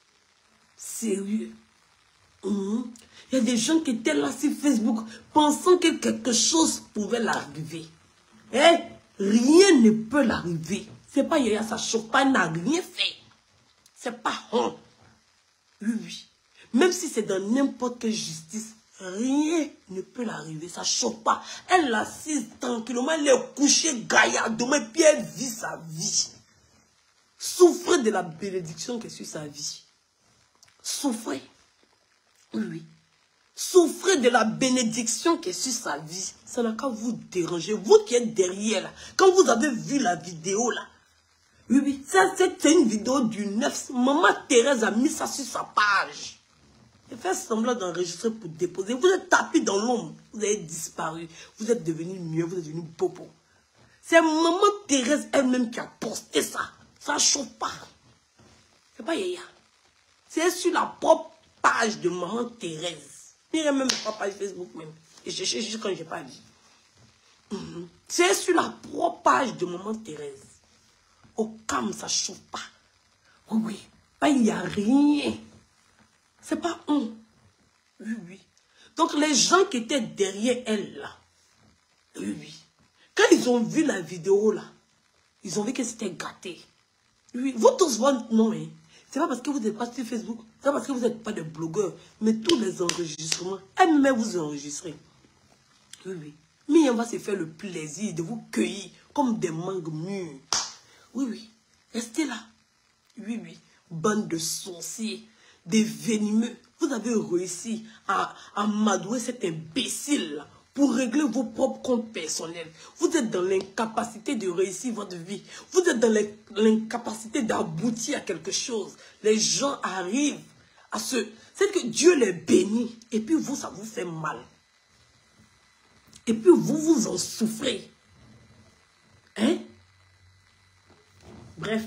Sérieux. Mmh. Il y a des gens qui étaient là sur Facebook pensant que quelque chose pouvait l'arriver. Eh, rien ne peut l'arriver. C'est pas Yaya, ça choque pas, elle n'a rien fait. C'est pas honte. Oui, oui. Même si c'est dans n'importe quelle justice, rien ne peut l'arriver. Ça choque pas. Elle l'assise tranquillement, elle est couchée gaillardement, puis elle vit sa vie. Souffrez de la bénédiction qui est sur sa vie. Souffrez. Oui, oui. Souffrez de la bénédiction qui est sur sa vie. Ça n'a qu'à vous déranger. Vous qui êtes derrière là. Quand vous avez vu la vidéo là. Oui, oui. Ça, c'est une vidéo du neuf. Maman Thérèse a mis ça sur sa page. Elle fait semblant d'enregistrer pour déposer. Vous êtes tapé dans l'ombre. Vous avez disparu. Vous êtes devenu mieux. Vous êtes devenu popo. C'est Maman Thérèse elle-même qui a posté ça. Ça ne chauffe pas. C'est pas Yaya. C'est sur la propre page de Maman Thérèse. Il n'y a même pas page Facebook même. Et je cherche juste quand je n'ai pas vu. Mm-hmm. C'est sur la propre page de Maman Thérèse. Au calme, ça ne chauffe pas. Oui, oui. Pas, il n'y a rien. C'est pas on. Oui, oui. Donc les gens qui étaient derrière elle là. Oui, oui. Quand ils ont vu la vidéo là, ils ont vu que c'était gâté. Oui, vous tous votre nom, hein. C'est pas parce que vous n'êtes pas sur Facebook, c'est pas parce que vous n'êtes pas des blogueurs, mais tous les enregistrements, elle-même vous enregistrez. Oui, oui. Mais on va se faire le plaisir de vous cueillir comme des mangues mûres. Oui, oui. Restez là. Oui, oui. Bande de sorciers, des venimeux. Vous avez réussi à, à m'adouer cet imbécile là. Pour régler vos propres comptes personnels. Vous êtes dans l'incapacité de réussir votre vie. Vous êtes dans l'incapacité d'aboutir à quelque chose. Les gens arrivent à se... C'est que Dieu les bénit. Et puis vous, ça vous fait mal. Et puis vous, vous en souffrez. Hein? Bref.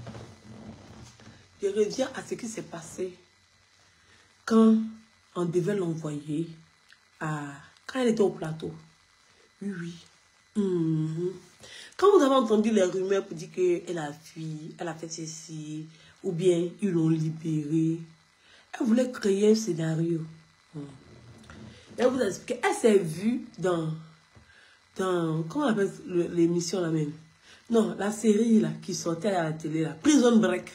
Je reviens à ce qui s'est passé quand on devait l'envoyer à... Quand elle était au plateau. Oui, oui. Mmh. Quand vous avez entendu les rumeurs pour dire qu'elle a fui, elle a fait ceci, ou bien ils l'ont libérée, elle voulait créer un scénario. Mmh. Elle vous a expliqué, elle s'est vue dans, dans, comment on appelle l'émission là même? Non, la série là, qui sortait à la télé là, Prison Break.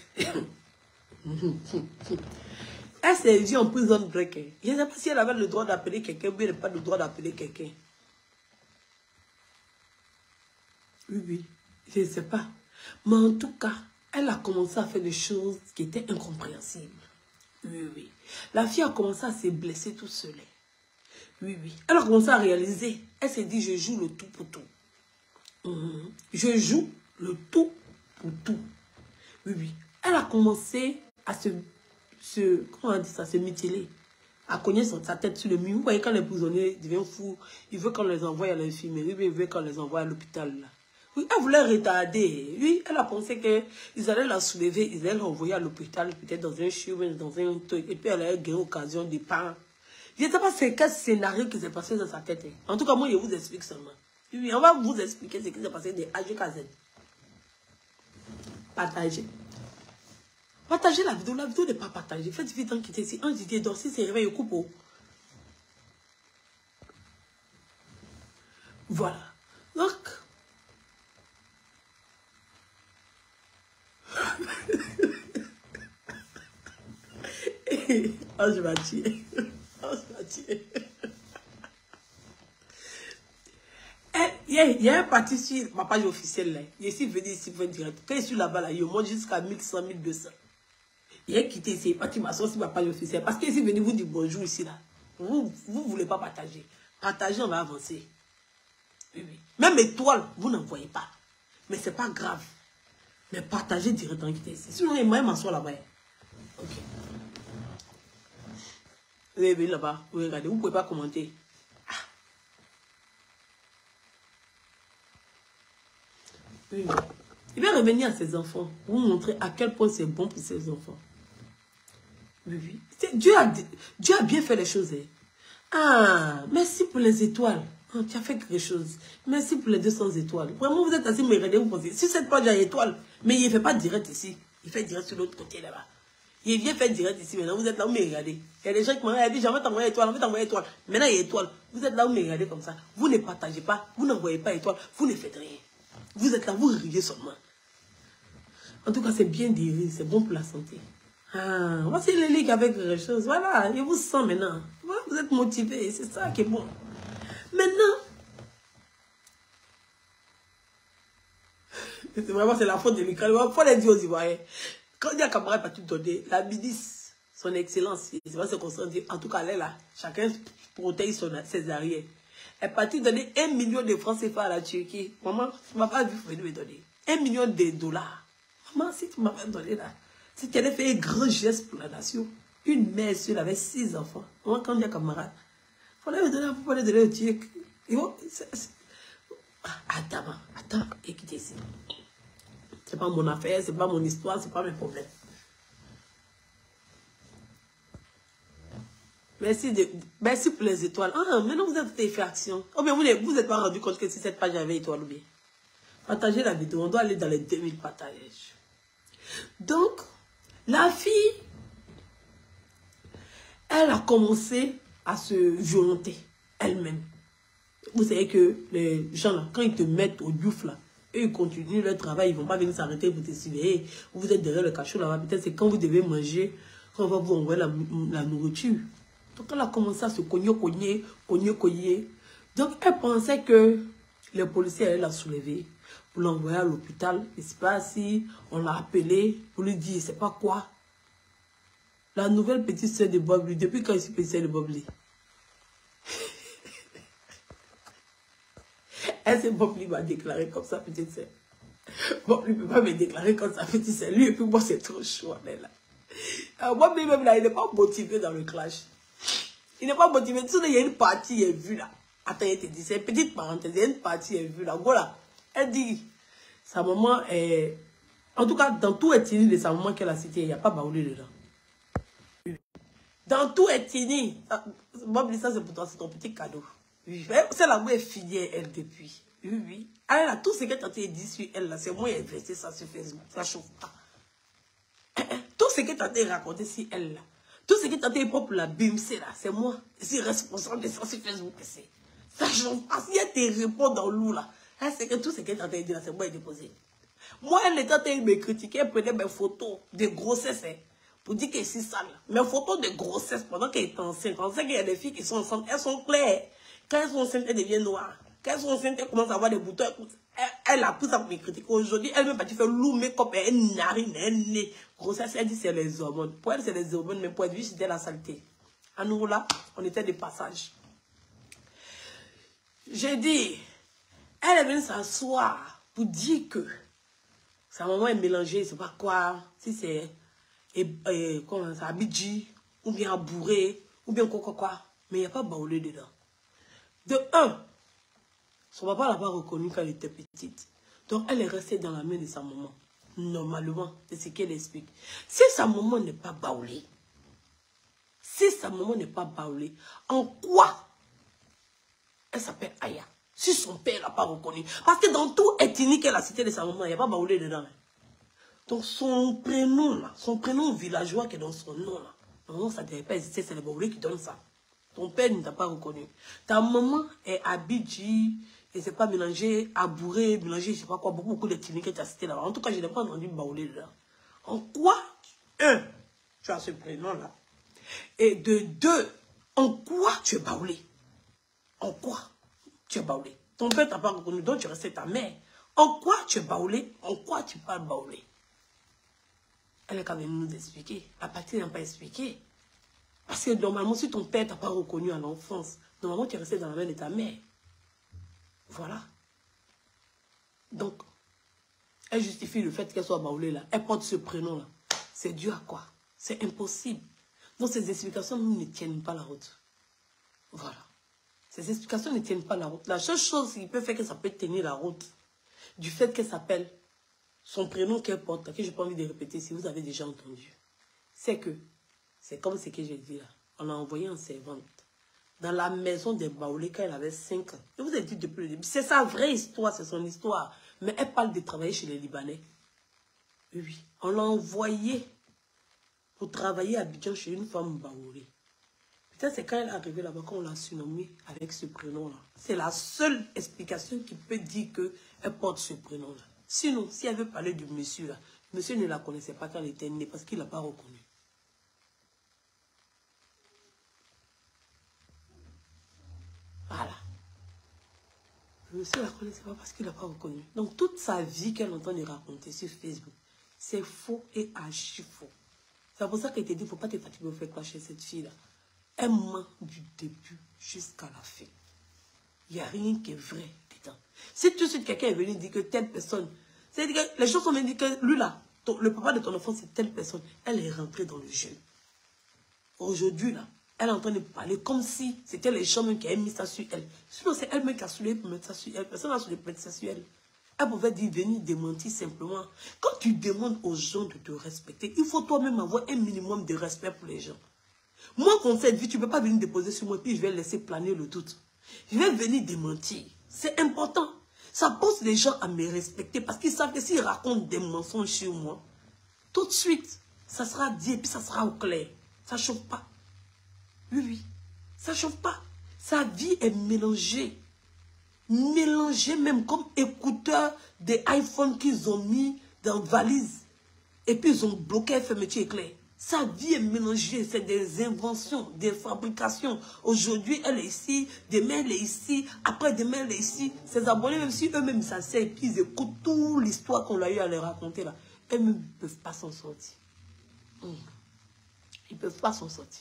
Elle s'est vue en prison break. Je ne sais pas si elle avait le droit d'appeler quelqu'un ou elle n'a pas le droit d'appeler quelqu'un. Oui, oui. Je ne sais pas. Mais en tout cas, elle a commencé à faire des choses qui étaient incompréhensibles. Oui, oui. La fille a commencé à se blesser toute seule. Oui, oui. Elle a commencé à réaliser. Elle s'est dit, je joue le tout pour tout. Mmh. Je joue le tout pour tout. Oui, oui. Elle a commencé à se... Se, comment on dit ça, se mutiler, à cogner sa tête sur le mur. Vous voyez, quand les prisonniers deviennent fous, ils veulent qu'on les envoie à l'infirmerie, ils veulent qu'on les envoie à l'hôpital. Oui, elle voulait retarder. Oui, elle a pensé qu'ils allaient la soulever, ils allaient l'envoyer à l'hôpital, peut-être dans un chemin, dans un truc, et puis elle allait gagner l'occasion de pas. Je ne sais pas c'est quel scénario qui s'est passé dans sa tête. En tout cas, moi, je vous explique seulement. Oui, on va vous expliquer ce qui s'est passé de A jusqu'à Z. Partagez. Partagez la vidéo. La vidéo n'est pas partagée. Faites vite en quitter ici. En quitter donc si c'est réveil au coupeau. Voilà. Donc. Oh, je vais tuer. Oh, je vais tuer. Il y a un parti sur ma page officielle là. Je suis venu ici pour un direct. Quand je suis là-bas, là, il monte jusqu'à mille cent, mille deux cents. Il a quitté ici, il est parti m'asseoir sur ma page officielle. Parce qu'il est venu vous dire bonjour ici là. Vous ne voulez pas partager. Partager, on va avancer. Oui, oui. Même étoile, vous n'en voyez pas. Mais ce n'est pas grave. Mais partagez directement qui ici. Sinon, il m'assoit là-bas. Ok. Vous avez vu là-bas, vous regardez, vous ne pouvez pas commenter. Ah. Oui. Il va revenir à ses enfants, vous montrer à quel point c'est bon pour ses enfants. Oui, oui. Dieu a, Dieu a bien fait les choses. Hein. Ah, merci pour les étoiles. Oh, tu as fait quelque chose. Merci pour les deux cents étoiles. Vraiment, vous êtes assis, mais regardez, vous pensez. Si cette page a étoile, mais il ne fait pas direct ici. Il fait direct sur l'autre côté là-bas. Il vient faire direct ici. Maintenant, vous êtes là, vous me regardez. Il y a des gens qui m'ont dit, j'en vais t'envoyer étoile, on va t'envoyer étoile. Maintenant, il y a étoile. Vous êtes là, vous me regardez comme ça. Vous ne partagez pas, vous n'envoyez pas étoile, vous ne faites rien. Vous êtes là, vous riez seulement. En tout cas, c'est bien de rire, c'est bon pour la santé. Ah, voici les ligues avec quelque chose. Voilà, je vous sens maintenant. Voilà, vous êtes motivé, c'est ça qui est bon. Maintenant, c'est vraiment c'est la faute de Mika. Il faut les dire aux Ivoiriens. Quand il y a un camarade parti donner, la ministre, son excellence, c'est pas ce qu'on se dit. En tout cas, elle est là. Chacun protège son, ses arrières. Elle est partie donner un million de francs C F A à la Turquie. Maman, tu m'as pas vu venir me donner. Un million de dollars. Maman, si tu m'avais donné là, si tu avais fait un grand geste pour la nation, une mère seule avec six enfants. Maman, quand il y a un camarade, il fallait me donner pour parler de le Turc. Attends, attends, écoutez ici. C'est pas mon affaire, c'est pas mon histoire, c'est pas mes problèmes. Merci, de, merci pour les étoiles. Ah, maintenant vous êtes fait action. Oh, mais vous n'êtes vous êtes pas rendu compte que si cette page avait étoile ou bien. Partagez la vidéo, on doit aller dans les deux mille partages. Donc, la fille, elle a commencé à se violenter elle-même. Vous savez que les gens là, quand ils te mettent au diouf là, eux ils continuent leur travail, ils ne vont pas venir s'arrêter pour te surveiller. Vous êtes derrière le cachot là-bas, peut-être c'est quand vous devez manger, quand on va vous envoyer la, la nourriture. Donc elle a commencé à se cogner, cogner, cogner, cogner. Donc elle pensait que les policiers allaient la soulever pour l'envoyer à l'hôpital. Je ne sais pas si on l'a appelé pour lui dire, c'est pas quoi. La nouvelle petite sœur de Bob Lee, depuis quand je suis petite sœur de Bob Lee? Elle, c'est Bob Lee m'a déclaré comme ça, petite sœur. Bob Lee ne peut pas me déclarer comme ça, petite sœur. Lui et puis moi, c'est trop chaud. Là. Alors, Bob Lee, même là, il n'est pas motivé dans le clash. Il n'est pas motivé. Tu sais, il y a une partie, il est vu là. Attends, il te dit, c'est une petite parenthèse, il y a une partie, il est vu là. Voilà. Elle dit, sa maman est... En tout cas, dans tout ethnie de sa maman qu'elle a cité, il n'y a pas Baoulé dedans. Dans tout ethnie, Bob Lee, ça c'est pour toi, c'est ton petit cadeau. Oui. C'est la moins fidèle, elle, depuis. Oui, oui. Elle a tout ce qu'elle t'a dit sur elle, là, c'est moi qui ai investi ça sur Facebook. Ça chauffe pas. Tout ce qu'elle t'a raconté sur elle, là. Tout ce qui t'a dit pour la B I M C, là, c'est moi. Je suis responsable de ça sur Facebook. Ça chauffe pas. Si elle te répond dans l'eau, là, c'est que tout ce qu'elle t'a dit, là, c'est moi qui ai déposé. Moi, elle était en train de me critiquer, elle prenait mes photos de grossesse, hein, pour dire qu'elle est si sale. Mes photos de grossesse, pendant qu'elle est enceinte, on sait qu'il y a des filles qui sont enceintes, elles sont claires. Quand elles sont enceintes, elles deviennent noires. Quand elles sont enceintes, elles commencent à avoir des boutons. Elle, elle a pris ça pour me critiquer. Aujourd'hui, elle même partie faire loup make-up, elle narine, elle nez. Grossesse, elle dit c'est les hormones. Pour elle, c'est les hormones, mais pour elle, c'était la saleté. À nous, là, on était des passages. J'ai dit, elle est venue s'asseoir pour dire que sa maman est mélangée, c'est pas quoi, si c'est Abidji, ou bien Abouré, ou bien quoi, quoi, quoi. Mais il n'y a pas Baoulé dedans. De un, son papa l'a pas reconnu quand elle était petite. Donc, elle est restée dans la main de sa maman. Normalement, c'est ce qu'elle explique. Si sa maman n'est pas Baoulé, si sa maman n'est pas Baoulé, en quoi elle s'appelle Aya? Si son père l'a pas reconnu. Parce que dans tout ethnique qu'elle a cité de sa maman, il n'y a pas Baoulé dedans. Donc, son prénom, là, son prénom villageois qui est dans son nom, là, non, ça ne devait pas exister, c'est le Baoulé qui donne ça. Ton père ne t'a pas reconnu. Ta maman est Abidji, et c'est pas mélangé, Abouré, mélangé, je sais pas quoi, beaucoup, beaucoup de techniques que tu as cité là-bas. En tout cas, je n'ai pas entendu Baoulé là. En quoi, un, tu as ce prénom-là. Et de deux, en quoi tu es Baoulé? En quoi tu es Baoulé? Ton père ne t'a pas reconnu, donc tu restes ta mère. En quoi tu es Baoulé? En quoi tu parles Baoulé? Elle est quand même nous expliquer. La partie n'a pas expliqué. Parce que normalement, si ton père t'a pas reconnu à l'enfance, normalement, tu es resté dans la main de ta mère. Voilà. Donc, elle justifie le fait qu'elle soit baoulée là. Elle porte ce prénom-là. C'est dû à quoi? C'est impossible. Donc, ces explications ne tiennent pas la route. Voilà. Ces explications ne tiennent pas la route. La seule chose qui peut faire que ça peut tenir la route, du fait qu'elle s'appelle, son prénom qu'elle porte, que je n'ai pas envie de répéter si vous avez déjà entendu, c'est que, c'est comme ce que j'ai dit là, on l'a envoyé en servante dans la maison des baoulés quand elle avait cinq ans. Je vous ai dit depuis le début, c'est sa vraie histoire, c'est son histoire. Mais elle parle de travailler chez les Libanais. Oui, on l'a envoyé pour travailler à Abidjan chez une femme baoulée. Peut-être c'est quand elle est arrivée là-bas qu'on l'a surnommée avec ce prénom-là. C'est la seule explication qui peut dire qu'elle porte ce prénom-là. Sinon, si elle veut parler du monsieur là, le monsieur ne la connaissait pas quand elle était née parce qu'il ne l'a pas reconnue. Voilà. Le monsieur ne la connaissait pas parce qu'il ne l'a pas reconnue. Donc, toute sa vie qu'elle entend de raconter sur Facebook, c'est faux et archi faux. C'est pour ça qu'elle te dit, il ne faut pas te fatiguer au fait de chez cette fille-là. Elle ment du début jusqu'à la fin. Il n'y a rien qui est vrai dedans. Si tout de suite quelqu'un est venu dire que telle personne, c'est-à-dire que les gens sont venus dire que lui là, ton, le papa de ton enfant c'est telle personne, elle est rentrée dans le jeu. Aujourd'hui là, elle est en train de parler comme si c'était les gens même qui avaient mis ça sur elle. Sinon c'est elle-même qui a soulevé pour mettre ça sur elle. Personne n'a soulevé pour mettre ça sur elle. Elle pouvait dire, venir démentir simplement. Quand tu demandes aux gens de te respecter, il faut toi-même avoir un minimum de respect pour les gens. Moi, quand cette vie, tu ne peux pas venir déposer sur moi, puis je vais laisser planer le doute. Je vais venir démentir. C'est important. Ça pousse les gens à me respecter parce qu'ils savent que s'ils racontent des mensonges sur moi, tout de suite, ça sera dit et puis ça sera au clair. Ça ne chauffe pas. Oui, oui. Ça ne chauffe pas. Sa vie est mélangée. Mélangée même comme écouteurs des iPhones qu'ils ont mis dans la valise. Et puis ils ont bloqué fermeture éclair. Sa vie est mélangée, c'est des inventions, des fabrications. Aujourd'hui, elle est ici, demain, elle est ici, après-demain, elle est ici. Ses abonnés, même si eux-mêmes s'asseyent et puis ils écoutent toute l'histoire qu'on a eu à leur raconter là, eux-mêmes ne peuvent pas s'en sortir. Hum. Ils ne peuvent pas s'en sortir.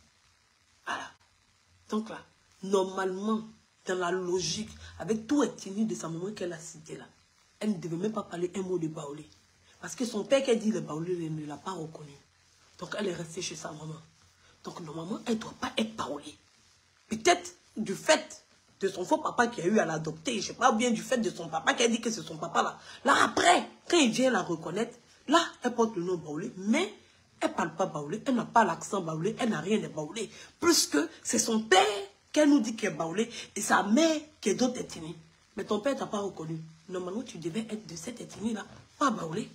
Voilà. Donc là, normalement, dans la logique, avec tout ethnie de sa maman qu'elle a cité là, elle ne devait même pas parler un mot de baoulé. Parce que son père qui a dit le baoulé ne l'a pas reconnu. Donc, elle est restée chez sa maman. Donc, normalement, elle ne doit pas être baoulée. Peut-être du fait de son faux papa qui a eu à l'adopter, je ne sais pas bien du fait de son papa qui a dit que c'est son papa là. Là, après, quand il vient la reconnaître, là, elle porte le nom baoulé, mais elle ne parle pas baoulé, elle n'a pas l'accent baoulé, elle n'a rien de baoulé. Plus que c'est son père qu'elle nous dit qu'il est baoulé et sa mère qui est d'autres ethnies. Mais ton père ne t'a pas reconnu. Normalement, tu devais être de cette ethnie-là, pas baoulé.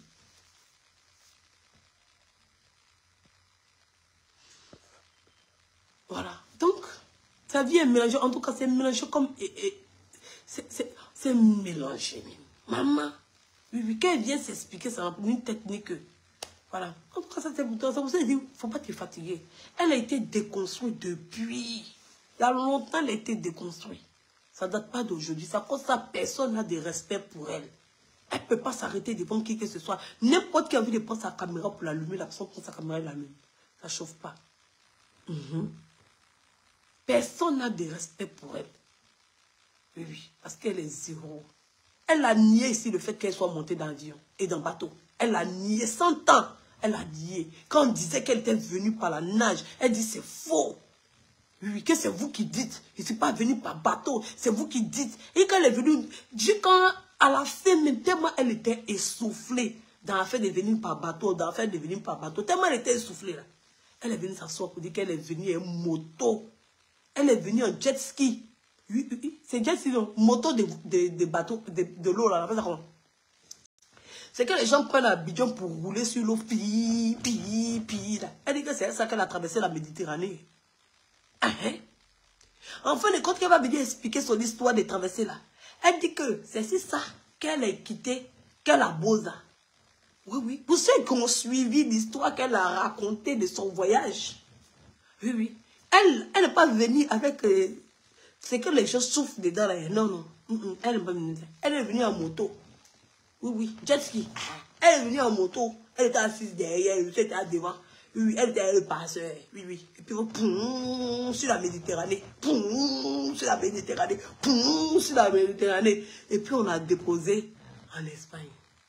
Voilà. Donc, sa vie est mélangée. En tout cas, c'est mélangé comme... C'est mélangé. Maman, oui, oui, quand elle vient s'expliquer, ça n'a une technique. Voilà. En tout cas, ça c'est pour toi. Ça vous a dit, il ne faut pas te fatiguer. Elle a été déconstruite depuis. Il y a longtemps, elle a été déconstruite. Ça ne date pas d'aujourd'hui. Ça cause ça, personne n'a de respect pour elle. Elle ne peut pas s'arrêter devant qui que ce soit. N'importe qui a envie de prendre sa caméra pour l'allumer, la personne prend sa caméra et l'allume. Ça ne chauffe pas. Mm-hmm. Personne n'a de respect pour elle. Oui, oui, parce qu'elle est zéro. Elle a nié ici le fait qu'elle soit montée dans l'avion et dans le bateau. Elle a nié cent ans. Elle a nié. Quand on disait qu'elle était venue par la nage, elle dit c'est faux. Oui, que c'est vous qui dites. Je ne suis pas venue par bateau. C'est vous qui dites. Et quand elle est venue, quand à la fin, même tellement elle était essoufflée dans l'affaire de venir par bateau, dans l'affaire de venir par bateau, tellement elle était essoufflée là. Elle est venue s'asseoir pour dire qu'elle est venue en moto. Elle est venue en jet ski. Oui, oui, oui. C'est jet ski, non? Moto de, de, de bateau, de, de l'eau là. C'est que les gens prennent Abidjan pour rouler sur l'eau. Pi, pi, pi. Là. Elle dit que c'est ça qu'elle a traversé la Méditerranée. Ah, hein? Enfin, quand elle va venir expliquer son histoire de traversée là, elle dit que c'est ça qu'elle a quitté, qu'elle a bosa. Oui, oui. Pour ceux qui ont suivi l'histoire qu'elle a racontée de son voyage. Oui, oui. Elle, elle n'est pas venue avec... Euh, c'est que les gens souffrent dedans là. Non, non. Mm -mm. Elle n'est pas venue. Elle est venue en moto. Oui, oui. Jet ski. Elle est venue en moto. Elle était assise derrière. Elle était devant. Oui, elle était le passeur. Oui, oui. Et puis, poum, sur la Méditerranée. Poum, sur la Méditerranée. Poum, sur la Méditerranée. Et puis, on a déposé en Espagne.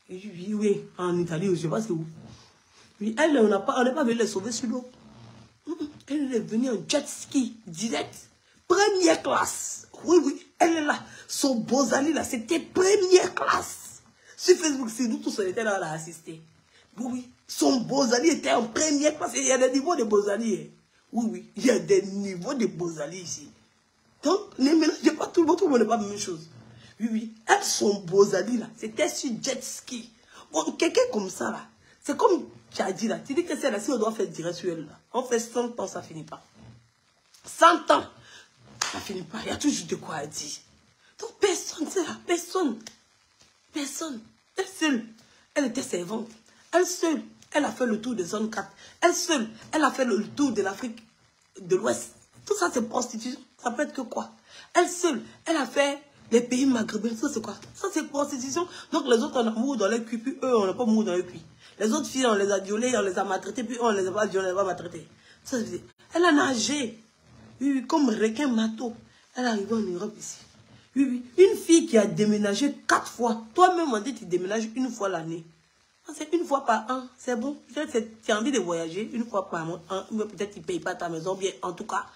Et je dis, oui, en Italie, je ne sais pas c'est où. Oui, elle, on n'est pas, pas venu les sauver sur l'eau. Elle est venue en jet ski, direct. Première classe. Oui, oui, elle est là. Son Bozali, là, c'était première classe. Sur Facebook, c'est nous tous, on était là, on l'a assisté. Oui, oui. Son Bozali était en première classe. Il y a des niveaux de Bozali. Hein. Oui, oui. Il y a des niveaux de Bozali ici. Donc, ne mélangez pas tout le monde, tout le monde n'est pas la même chose. Oui, oui. Elle, son Bozali, là, c'était sur jet ski. Bon, quelqu'un comme ça, là, c'est comme tu as dit, là. Tu dis que c'est là, si on doit faire direct sur elle, là. On fait cent ans, ça finit pas. cent ans, ça finit pas. Il y a toujours de quoi à dire. Donc, personne, c'est là, personne. Personne. Elle seule, elle était servante. Elle seule, elle a fait le tour de zone quatre. Elle seule, elle a fait le tour de l'Afrique de l'Ouest. Tout ça, c'est prostitution. Ça peut être que quoi? Elle seule, elle a fait les pays maghrébins. Ça, c'est quoi? Ça, c'est prostitution. Donc, les autres, on a mouru dans les cuits, puis eux, on n'a pas mouru dans les cuits. Les autres filles, on les a violées, on les a maltraitées, puis eux, on les a pas violées, on les a pas maltraitées. Ça, c'est... Elle a nagé. Oui, oui, comme requin mato. Elle est arrivée en Europe ici. Oui, oui. Une fille qui a déménagé quatre fois. Toi-même, on dit que tu déménages une fois l'année. C'est une fois par an. C'est bon. Peut-être que tu as envie de voyager une fois par an. Peut-être que tu ne payes pas ta maison. Bien, en tout cas,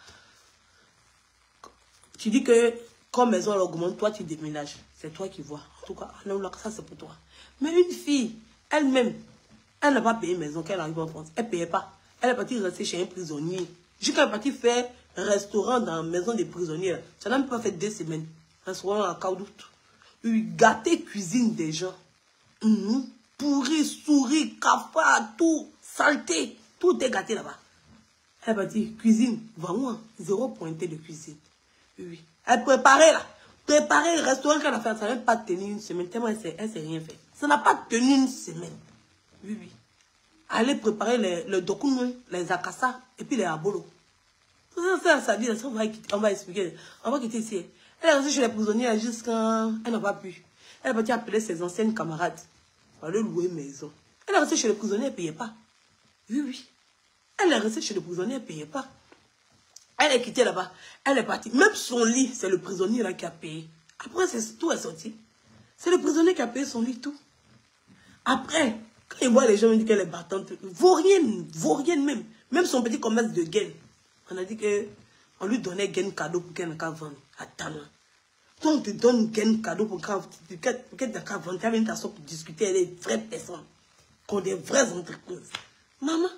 tu dis que comme maison augmente, toi, tu déménages. C'est toi qui vois. En tout cas, ça, c'est pour toi. Mais une fille, elle-même, elle n'a pas payé maison qu'elle arrive en France. Elle ne payait pas. Elle est partie rester chez un prisonnier. Jusqu'à elle est partie faire restaurant dans la maison des prisonniers. Ça n'a même pas fait deux semaines. Restaurant à Kaudout. Gâter cuisine des gens. Mmh. Pourri, souris, cafard, tout, saleté. Tout est gâté là-bas. Elle va dire, cuisine, va-moi, zéro pointé de cuisine. Oui. Elle préparait là. Préparer le restaurant qu'elle a fait, ça n'a même pas tenu une semaine. Tellement elle ne s'est rien fait. Ça n'a pas tenu une semaine. Oui, oui. Aller préparer les, le dokunou, les akassa et puis les abolos. Tout ça, ça dit, on va, on va expliquer. On va quitter ici. Elle est restée chez les prisonniers jusqu'à... Elle n'a pas pu. Elle est partie appeler ses anciennes camarades. Elle a loué maison. Elle est restée chez les prisonniers, elle ne payait pas. Oui, oui. Elle est restée chez les prisonniers, elle ne payait pas. Elle est quittée là-bas. Elle est partie. Même son lit, c'est le prisonnier là qui a payé. Après, tout est sorti. C'est le prisonnier qui a payé son lit, tout. Après, quand il voit les gens, il dit qu'elle est battante. Vaurienne, vaurienne même. Même son petit commerce de gaine. On a dit qu'on lui donnait gaine cadeau pour qu'elle n'a qu'à vendre. Attends. Quand on te donne gaine cadeau pour qu'elle n'a qu'à vendre, tu as une façon pour discuter avec des vraies personnes. Qui ont des vraies entreprises. Maman.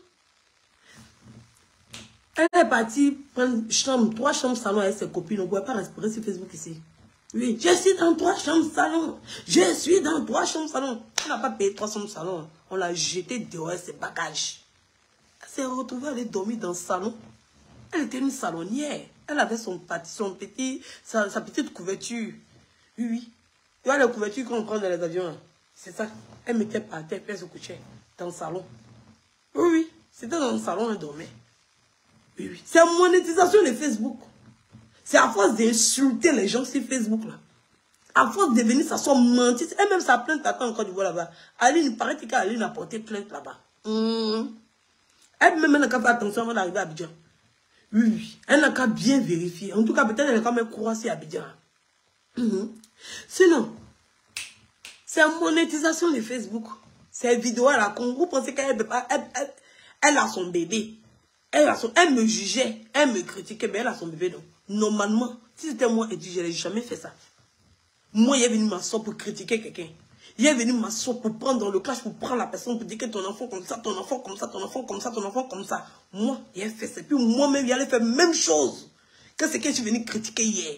Elle est partie prendre une chambre, trois chambres salon avec ses copines. On ne pouvait pas respirer sur Facebook ici. Oui, je suis dans trois chambres salon. Je suis dans trois chambres salon. Elle n'a pas payé trois chambres salon. On l'a jeté dehors ses bagages. Elle s'est retrouvée à aller dormir dans le salon. Elle était une salonnière. Elle avait son, son petit, sa, sa petite couverture. Oui, oui. Tu vois la couverture qu'on prend dans les avions. C'est ça. Elle mettait par terre, puis elle se couchait dans le salon. Oui, oui. C'était dans le salon, elle dormait. Oui, oui. C'est la monétisation de Facebook. C'est à force d'insulter les gens sur Facebook, là. À force de venir s'asseoir mentir. Elle-même, sa plainte attend encore du voir là-bas. Aline, il paraît qu'Aline a porté plainte là-bas. Mmh. Elle-même, elle n'a qu'à faire attention avant d'arriver à Abidjan. Oui, oui. Elle n'a qu'à bien vérifier. En tout cas, peut-être elle n'a qu'à même croiser à Abidjan. Mmh. Sinon, c'est la monétisation de Facebook. Ces vidéos, elle a vous pensez qu'elle elle, elle, elle a son bébé. Elle, a son, elle me jugeait, elle me critiquait, mais elle a son bébé. Donc, normalement, si c'était moi, je n'aurais jamais fait ça. Moi, il est venu m'asseoir pour critiquer quelqu'un. Il est venu m'asseoir pour prendre dans le clash, pour prendre la personne, pour dire que ton enfant comme ça, ton enfant comme ça, ton enfant comme ça, ton enfant comme ça. Moi, il a fait ça. Puis moi-même, il allait faire la même chose que ce que je suis venu critiquer hier.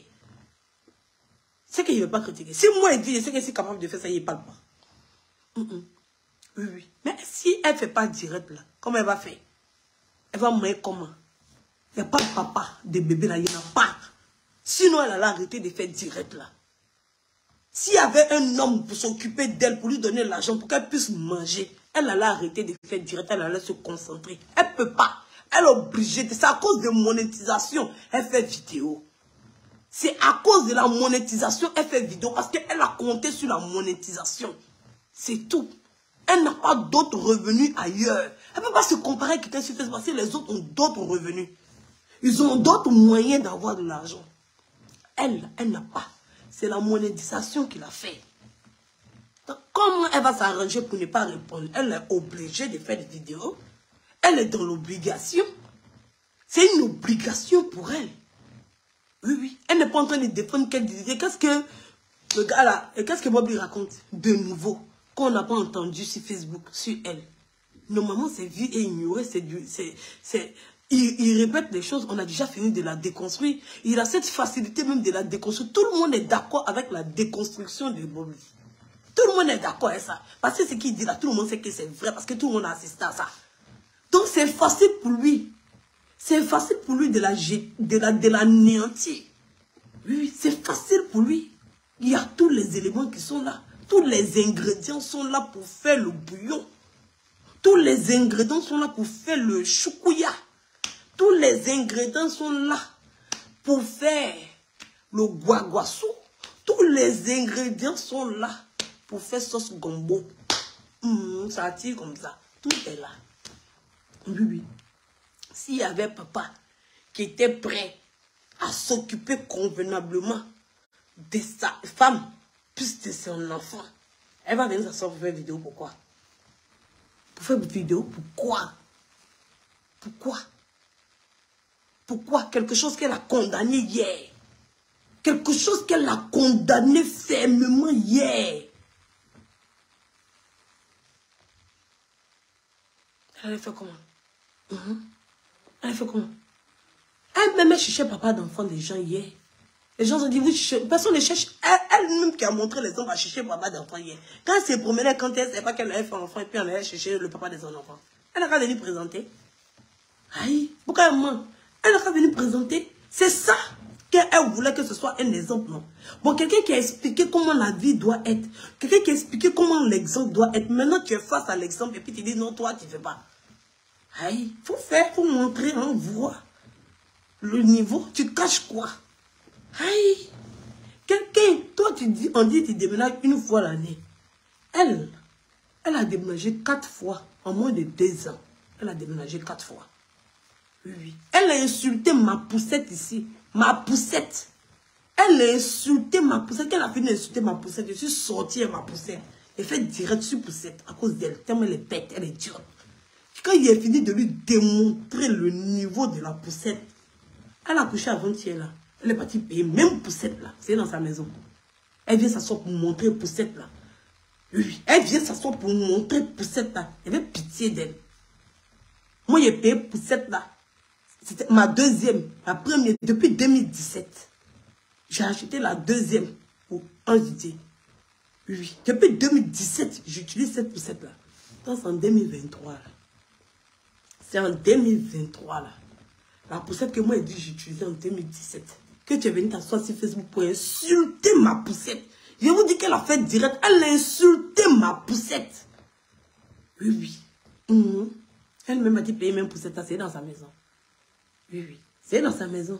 C'est qu'il ne veut pas critiquer. Si moi, il dit, je sais que je suis capable de faire ça, il ne parle pas. Mm -mm. Oui, oui. Mais si elle ne fait pas direct là, comment elle va faire? Elle va mourir comment? Il n'y a pas de papa, de bébé là, il n'y en a pas. Sinon, elle allait arrêter de faire direct là. S'il y avait un homme pour s'occuper d'elle, pour lui donner l'argent, pour qu'elle puisse manger, elle allait arrêter de faire direct, elle allait se concentrer. Elle ne peut pas. Elle est obligée. C'est à cause de monétisation, elle fait vidéo. C'est à cause de la monétisation, elle fait vidéo, parce qu'elle a compté sur la monétisation. C'est tout. Elle n'a pas d'autres revenus ailleurs. Elle ne peut pas se comparer avec quelqu'un sur Facebook, parce que les autres ont d'autres revenus. Ils ont d'autres moyens d'avoir de l'argent. Elle, elle n'a pas. C'est la monétisation qui l'a fait. Donc, quand comment elle va s'arranger pour ne pas répondre? Elle est obligée de faire des vidéos. Elle est dans l'obligation. C'est une obligation pour elle. Oui, oui. Elle n'est pas en train de défendre qu'elle disait. Qu'est-ce que le gars là, et qu'est-ce que Bob lui raconte de nouveau qu'on n'a pas entendu sur Facebook, sur elle? Normalement, c'est vu et ignoré. C'est du, c'est, c'est, il, il répète les choses. On a déjà fini de la déconstruire. Il a cette facilité même de la déconstruire. Tout le monde est d'accord avec la déconstruction de Bob. Tout le monde est d'accord avec ça. Parce que ce qu'il dit là, tout le monde sait que c'est vrai. Parce que tout le monde a assisté à ça. Donc c'est facile pour lui. C'est facile pour lui de la de la de l'anéantir. Oui, c'est facile pour lui. Il y a tous les éléments qui sont là. Tous les ingrédients sont là pour faire le bouillon. Tous les ingrédients sont là pour faire le choukouya. Tous les ingrédients sont là pour faire le guaguassou. Tous les ingrédients sont là pour faire sauce gombo. Mmh, ça attire comme ça. Tout est là. Oui, oui. S'il y avait papa qui était prêt à s'occuper convenablement de sa femme, plus de son enfant, elle va venir s'asseoir pour faire une vidéo. Pourquoi? Pour faire une vidéo, pourquoi? Pourquoi? Pourquoi? Quelque chose qu'elle a condamné hier. Quelque chose qu'elle a condamné fermement hier. Elle allait faire comment? Mm-hmm. Elle fait comment? Elle-même cherchait papa d'enfant des gens hier. Les gens ont dit, oui, personne ne cherche. Elle-même qui a montré les hommes à chercher papa d'enfant hier. Quand elle se promenait, quand elle ne savait pas qu'elle avait fait un enfant, et puis elle allait chercher le papa de son enfant. Elle n'a qu'à venir présenter. Aïe, pourquoi elle ment? Elle n'a qu'à venir présenter. C'est ça qu'elle voulait que ce soit un exemple, non? Bon, quelqu'un qui a expliqué comment la vie doit être. Quelqu'un qui a expliqué comment l'exemple doit être. Maintenant, tu es face à l'exemple et puis tu dis, non, toi, tu ne fais pas. Aïe, il faut faire, il faut montrer, on voit le niveau. Tu caches quoi? Aïe, quelqu'un, toi tu dis, on dit tu déménages une fois l'année. Elle, elle a déménagé quatre fois en moins de deux ans. Elle a déménagé quatre fois. Oui, oui. Elle a insulté ma poussette ici. Ma poussette. Elle a insulté ma poussette. Quand elle a fini d'insulter ma poussette, je suis sortie à ma poussette. Elle fait direct sur poussette à cause d'elle. Tellement elle est bête, elle est dure. Quand il a fini de lui démontrer le niveau de la poussette, elle a couché avant-hier là. Elle est partie payer même poussette là. C'est dans sa maison. Elle vient s'asseoir pour montrer poussette là. Oui, elle vient s'asseoir pour montrer poussette là. Elle avait pitié d'elle. Moi, j'ai payé poussette là. C'était ma deuxième. La première, depuis deux mille dix-sept. J'ai acheté la deuxième pour un idée. Oui, depuis deux mille dix-sept, j'utilise cette poussette là. Donc c'est en deux mille vingt-trois là. C'est en deux mille vingt-trois là. La poussette que moi j'ai dit j'utilisais en deux mille dix-sept. Que tu es venu t'asseoir sur Facebook pour insulter ma poussette. Je vous dis qu'elle a fait direct. Elle a insulté ma poussette. Oui, oui. Mmh. Elle-même a dit payer même poussette. C'est dans sa maison. Oui, oui. C'est dans sa maison.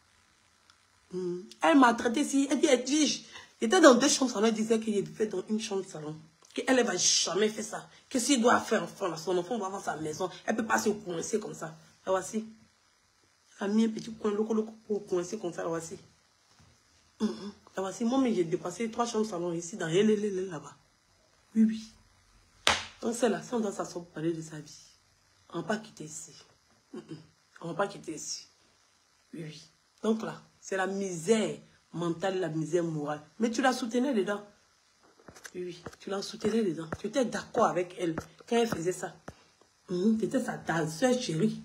Mmh. Elle m'a traité si. Elle dit, elle dit, j'étais dans deux chambres salon. Elle disait qu'il est fait dans une chambre salon. Qu'elle ne va jamais faire ça. Que s'il doit faire un enfant, là, son enfant va avoir sa maison. Elle ne peut pas se coincer comme ça. La voici. Elle a mis un petit coin, loco, loco, pour coincer comme ça. La voici. Mm -hmm. La voici. Moi, mais j'ai dépassé trois chambres salon ici, dans L là-bas. Oui, oui. Donc, c'est là. Si on doit s'asseoir pour parler de sa vie, on ne va pas quitter ici. Mm -mm. On ne va pas quitter ici. Oui, oui. Donc là, c'est la misère mentale, la misère morale. Mais tu la soutenais dedans. Oui, oui, tu la soutenais dedans. Tu étais d'accord avec elle quand elle faisait ça. Mmh, tu étais sa ta soeur chérie.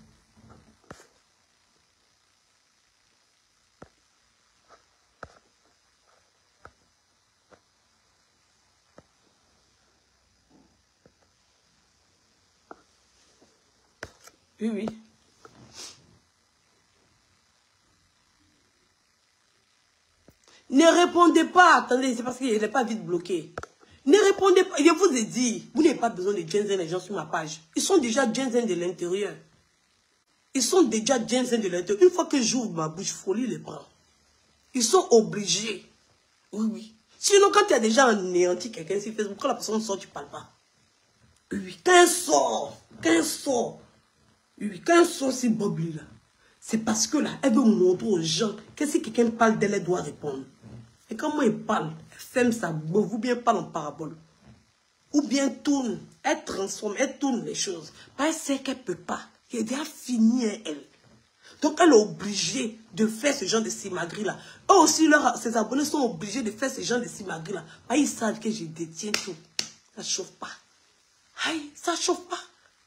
Oui, oui. Ne répondez pas. Attendez, c'est parce qu'il n'est pas vite bloqué. Ne répondez pas. Je vous ai dit, vous n'avez pas besoin de Jensen les gens sur ma page. Ils sont déjà Jensen de l'intérieur. Ils sont déjà Jensen de l'intérieur. Une fois que j'ouvre ma bouche, folie les prend. Ils sont obligés. Oui, oui. Sinon, quand tu as déjà anéanti quelqu'un sur Facebook, quand la personne sort, tu ne parles pas. Oui, quand elle sort, quand elle sort, oui, quand elle sort si Bobby là, c'est parce que là, elle veut montrer aux gens que si quelqu'un parle d'elle, elle doit répondre. Et quand moi, il parle, elle ferme sa bouche, ou bien parle en parabole. ou bien tourne, elle transforme, elle tourne les choses. Parce qu'elle sait qu'elle ne peut pas. Il est déjà fini, elle. Donc, elle est obligée de faire ce genre de simagri-là. Eux aussi, leurs, ses abonnés sont obligés de faire ce genre de simagri-là. Parce qu'ils savent que je détiens tout. Ça ne chauffe pas. Aïe, ça ne chauffe pas.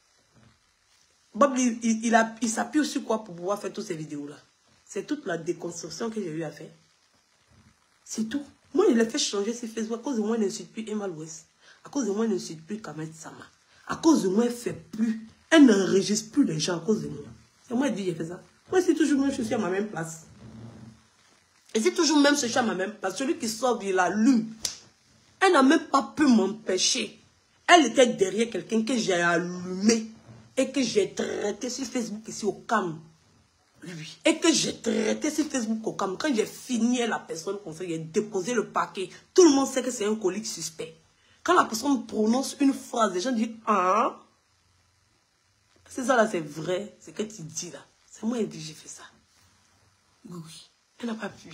Bob, il, il, il, il s'appuie sur quoi pour pouvoir faire toutes ces vidéos-là? C'est toute la déconstruction que j'ai eu à faire. C'est tout. Moi, il a fait changer sur Facebook. À cause de moi, il n'insulte plus Emma Louest. À cause de moi, il n'insulte plus Kamet Sama. À cause de moi, elle ne fait plus. Elle n'enregistre plus les gens à cause de moi. C'est moi qui dis, j'ai fait ça. Moi, c'est toujours moi, je suis à ma même place. Et c'est toujours même, je suis à ma même place. Celui qui sort, il allume. Elle n'a même pas pu m'empêcher. Elle était derrière quelqu'un que j'ai allumé et que j'ai traité sur Facebook ici au calme. Lui. Et que j'ai traité sur Facebook au calme. Quand j'ai fini la personne comme ça, j'ai déposé le paquet. Tout le monde sait que c'est un colique suspect. Quand la personne prononce une phrase, les gens disent ah. C'est ça là, c'est vrai. C'est ce que tu dis là. C'est moi qui j'ai fait ça. Oui, elle n'a pas pu.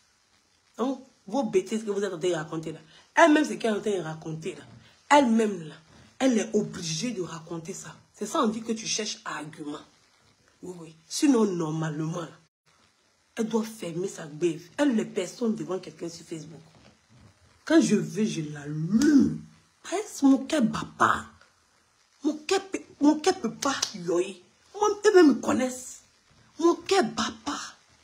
Donc, vos bêtises que vous êtes en train de raconter là, elle-même, c'est qu'elle est en train de raconter là, elle-même là, elle est obligée de raconter ça. C'est ça, on dit que tu cherches argument. Oui, oui. Sinon, normalement, là, elle doit fermer sa bave. Elle n'est personne devant quelqu'un sur Facebook. Quand je veux, je l'allume. Parce que mon cœur ne bat pas. Mon cœur ne peut pas yoyer. Moi, eux-mêmes me connaissent. Mon cœur ne bat pas.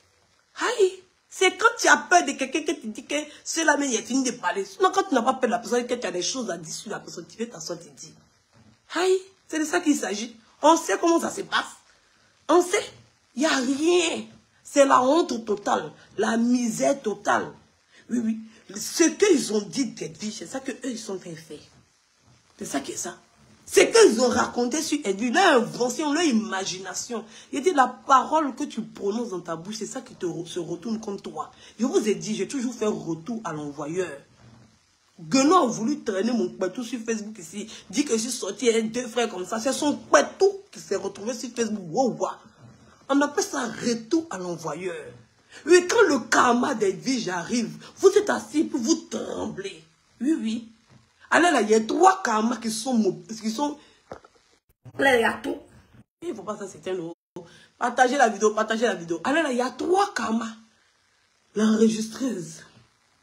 Aïe, c'est quand tu as peur de quelqu'un que tu dis que cela même il a fini de parler. Sinon, quand tu n'as pas peur de la personne et que tu as des choses à dire sur la personne, tu veux t'asseoir et te dire. Aïe, c'est de ça qu'il s'agit. On sait comment ça se passe. On sait. Il n'y a rien. C'est la honte totale. La misère totale. Oui, oui. Ce qu'ils ont dit d'Edwige, c'est ça qu'eux, ils sont en train de faire. C'est ça qui est ça. C'est qu'ils ont raconté sur Edwige, leur invention, leur imagination. Il dit la parole que tu prononces dans ta bouche, c'est ça qui te se retourne contre toi. Je vous ai dit, j'ai toujours fait retour à l'envoyeur. Guenon a voulu traîner mon pétou sur Facebook ici. Dit que je suis sorti avec deux frères comme ça. C'est son pétou qui s'est retrouvé sur Facebook. Wow, wow. On appelle ça retour à l'envoyeur. Oui, quand le karma d'Edwige arrive, vous êtes assis pour vous trembler. Oui, oui. Alors là, il y a trois karmas qui sont... Qui sont... Là, il y a tout. Il ne faut pas ça, c'est un nouveau. Partagez la vidéo, partagez la vidéo. Alors là, il y a trois karmas. L'enregistreuse.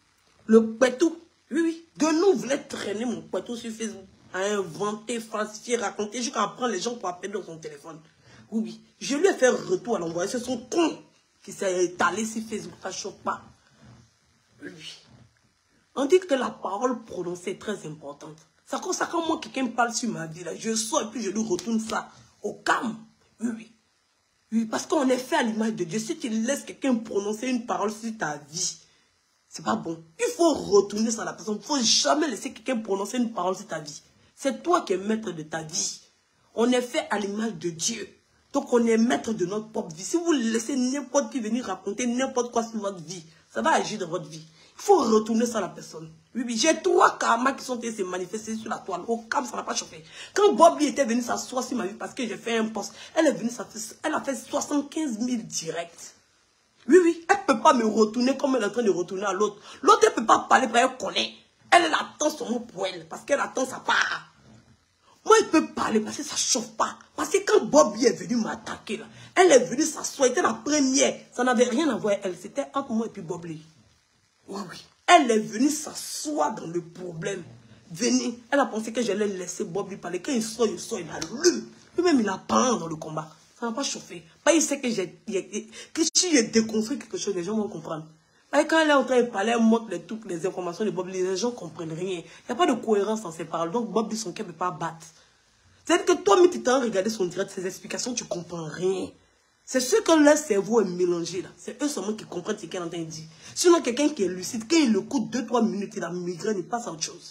Le pétou. Oui, oui. Guenon voulait traîner mon pétou sur Facebook. À inventer, falsifier, raconter, jusqu'à prendre les gens pour appeler dans son téléphone. Oui, oui. Je lui ai fait retour à l'envoyer. C'est son con qui s'est étalé sur Facebook. Ça ne choque pas. Oui, oui. On dit que la parole prononcée est très importante. C'est comme ça quand moi, quelqu'un me parle sur ma vie, là, je sors et puis je lui retourne ça au calme. Oui, oui. Oui, parce qu'on est fait à l'image de Dieu. Si tu laisses quelqu'un prononcer une parole sur ta vie, c'est pas bon. Il faut retourner ça à la personne. Il ne faut jamais laisser quelqu'un prononcer une parole sur ta vie. C'est toi qui es maître de ta vie. On est fait à l'image de Dieu. Donc on est maître de notre propre vie. Si vous laissez n'importe qui venir raconter n'importe quoi sur votre vie, ça va agir dans votre vie. Il faut retourner ça à la personne. Oui, oui, j'ai trois karmas qui sont en train de se manifester sur la toile. Au calme, ça n'a pas chauffé. Quand Bobby était venu s'asseoir sur ma vie parce que j'ai fait un post, elle est venue, elle a fait soixante-quinze mille directs. Oui, oui, elle ne peut pas me retourner comme elle est en train de retourner à l'autre. L'autre, elle ne peut pas parler parce qu'elle connaît. Elle, elle attend son mot pour elle parce qu'elle attend sa part. Moi, elle peut parler parce que ça ne chauffe pas. Parce que quand Bobby est venu m'attaquer, elle est venue s'asseoir, elle était la première. Ça n'avait rien à voir avec elle. C'était entre moi et puis Bobby. Oui, oui. Elle est venue s'asseoir dans le problème. Venez. Elle a pensé que j'allais laisser Bob lui parler. Quand il sort, il sort, il allume. Lui-même, il a peint dans le combat. Ça n'a pas chauffé. Pas il sait que j'ai que si j'ai déconstruit quelque chose, les gens vont comprendre. Et quand elle est en train de parler, elle montre les, toutes les informations de Bob. Les gens ne comprennent rien. Il n'y a pas de cohérence dans ses paroles. Donc Bob dit son cœur ne peut pas battre. C'est-à-dire que toi, mais tu t'as regardé son direct, ses explications, tu ne comprends rien. C'est ceux que leur cerveau est mélangé là. C'est eux seulement qui comprennent ce qu'elle est en train de dire. Sinon, quelqu'un qui est lucide, quand il écoute deux trois minutes, il a migraine, il passe à autre chose.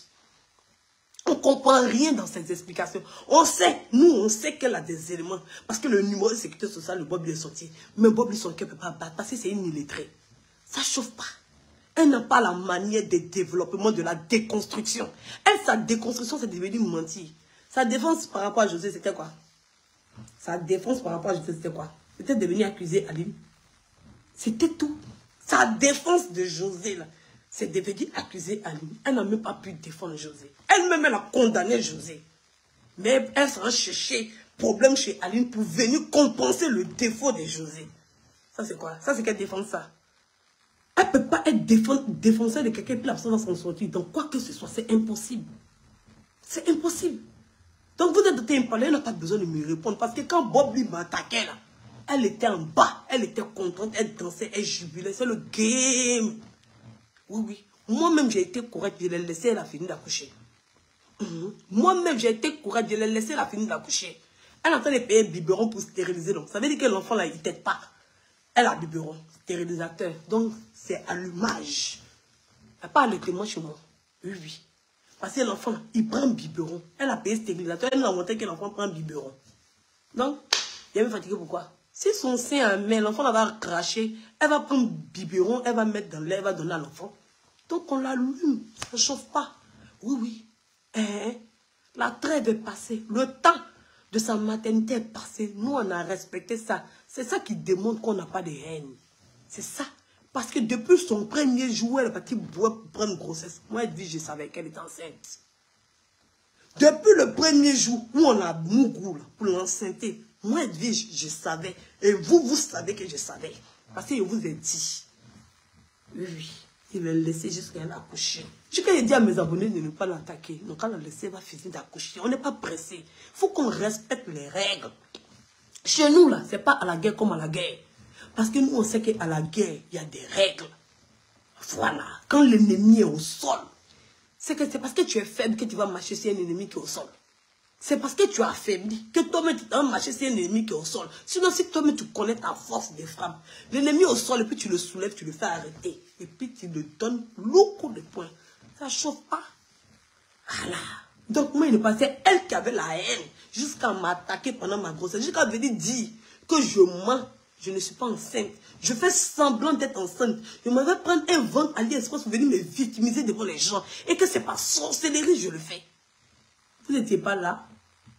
On ne comprend rien dans ces explications. On sait, nous, on sait qu'elle a des éléments. Parce que le numéro de sécurité sociale, le Bob lui est sorti. Mais Bob lui, son cœur ne peut pas battre parce que c'est une illettrée. Ça ne chauffe pas. Elle n'a pas la manière de développement de la déconstruction. Elle, sa déconstruction, c'est devenu mentir. Sa défense par rapport à José, c'était quoi? Sa défense par rapport à José, c'était quoi? C'était de venir accuser Aline. C'était tout. Sa défense de José, là. c'est de venir accuser Aline. Elle n'a même pas pu défendre José. Elle-même, elle a condamné José. Mais elle sera chercher problème chez Aline pour venir compenser le défaut de José. Ça, c'est quoi? Ça, c'est qu'elle défend ça. Elle ne peut pas être défenseur de quelqu'un qui l'absence va s'en sortir. Donc, quoi que ce soit, c'est impossible. C'est impossible. Donc, vous êtes en parler, elle n'a pas besoin de me répondre. Parce que quand Bob lui m'attaquait, là, elle était en bas. Elle était contente, elle dansait, elle jubilait. C'est le game. Oui, oui. Moi-même, j'ai été correcte. Je l'ai laissé, elle a fini d'accoucher. Mmh. Moi-même, j'ai été correcte. Je l'ai laissé, elle a fini d'accoucher. Elle est en train de payer un biberon pour stériliser. Donc, ça veut dire que l'enfant, là, il ne t'aide pas. Elle a un biberon, stérilisateur. Donc, c'est allumage. Elle parle de témoin chez moi. Oui, oui. Parce que l'enfant, il prend un biberon. Elle a payé stérilisateur. Elle nous a montré que l'enfant prend un biberon. Donc, il est fatigué pourquoi? Si son sein a main, l'enfant va cracher, elle va prendre un biberon, elle va mettre dans l'air, elle va donner à l'enfant. Donc, on l'allume. Ça ne chauffe pas. Oui, oui. Eh, la trêve est passée. Le temps de sa maternité est passé. Nous, on a respecté ça. C'est ça qui démontre qu'on n'a pas de haine. C'est ça. Parce que depuis son premier jour, elle est partie boire pour prendre grossesse. Moi, elle dit, je savais qu'elle était enceinte. Depuis le premier jour où on a mougou pour l'enceinte, moi, elle dit, je, je savais. Et vous, vous savez que je savais. Parce que je vous ai dit. Oui, oui. Il l'a laissé jusqu'à elle accoucher. Je vais dire à mes abonnés de ne pas l'attaquer. Donc, quand elle l'a laissé, elle va finir d'accoucher. On n'est pas pressé. Il faut qu'on respecte les règles. Chez nous, là, c'est pas à la guerre comme à la guerre. Parce que nous, on sait qu'à la guerre, il y a des règles. Voilà. Quand l'ennemi est au sol, c'est que c'est parce que tu es faible que tu vas marcher sur un ennemi qui est au sol. C'est parce que tu as affaibli que toi-même, tu vas marcher sur un ennemi qui est au sol. Sinon, si toi-même, tu connais ta force des frappes, l'ennemi est au sol, et puis tu le soulèves, tu le fais arrêter. Et puis, tu le donnes lourd coup de poing. Ça ne chauffe pas. Voilà. Donc, moi, il est passé, elle qui avait la haine, jusqu'à m'attaquer pendant ma grossesse, jusqu'à venir dire que je mens, je ne suis pas enceinte. Je fais semblant d'être enceinte. Je m'en vais prendre un ventre à l'Aliexpress pour venir me victimiser devant les gens. Et que c'est par sorcellerie, je le fais. Vous n'étiez pas là.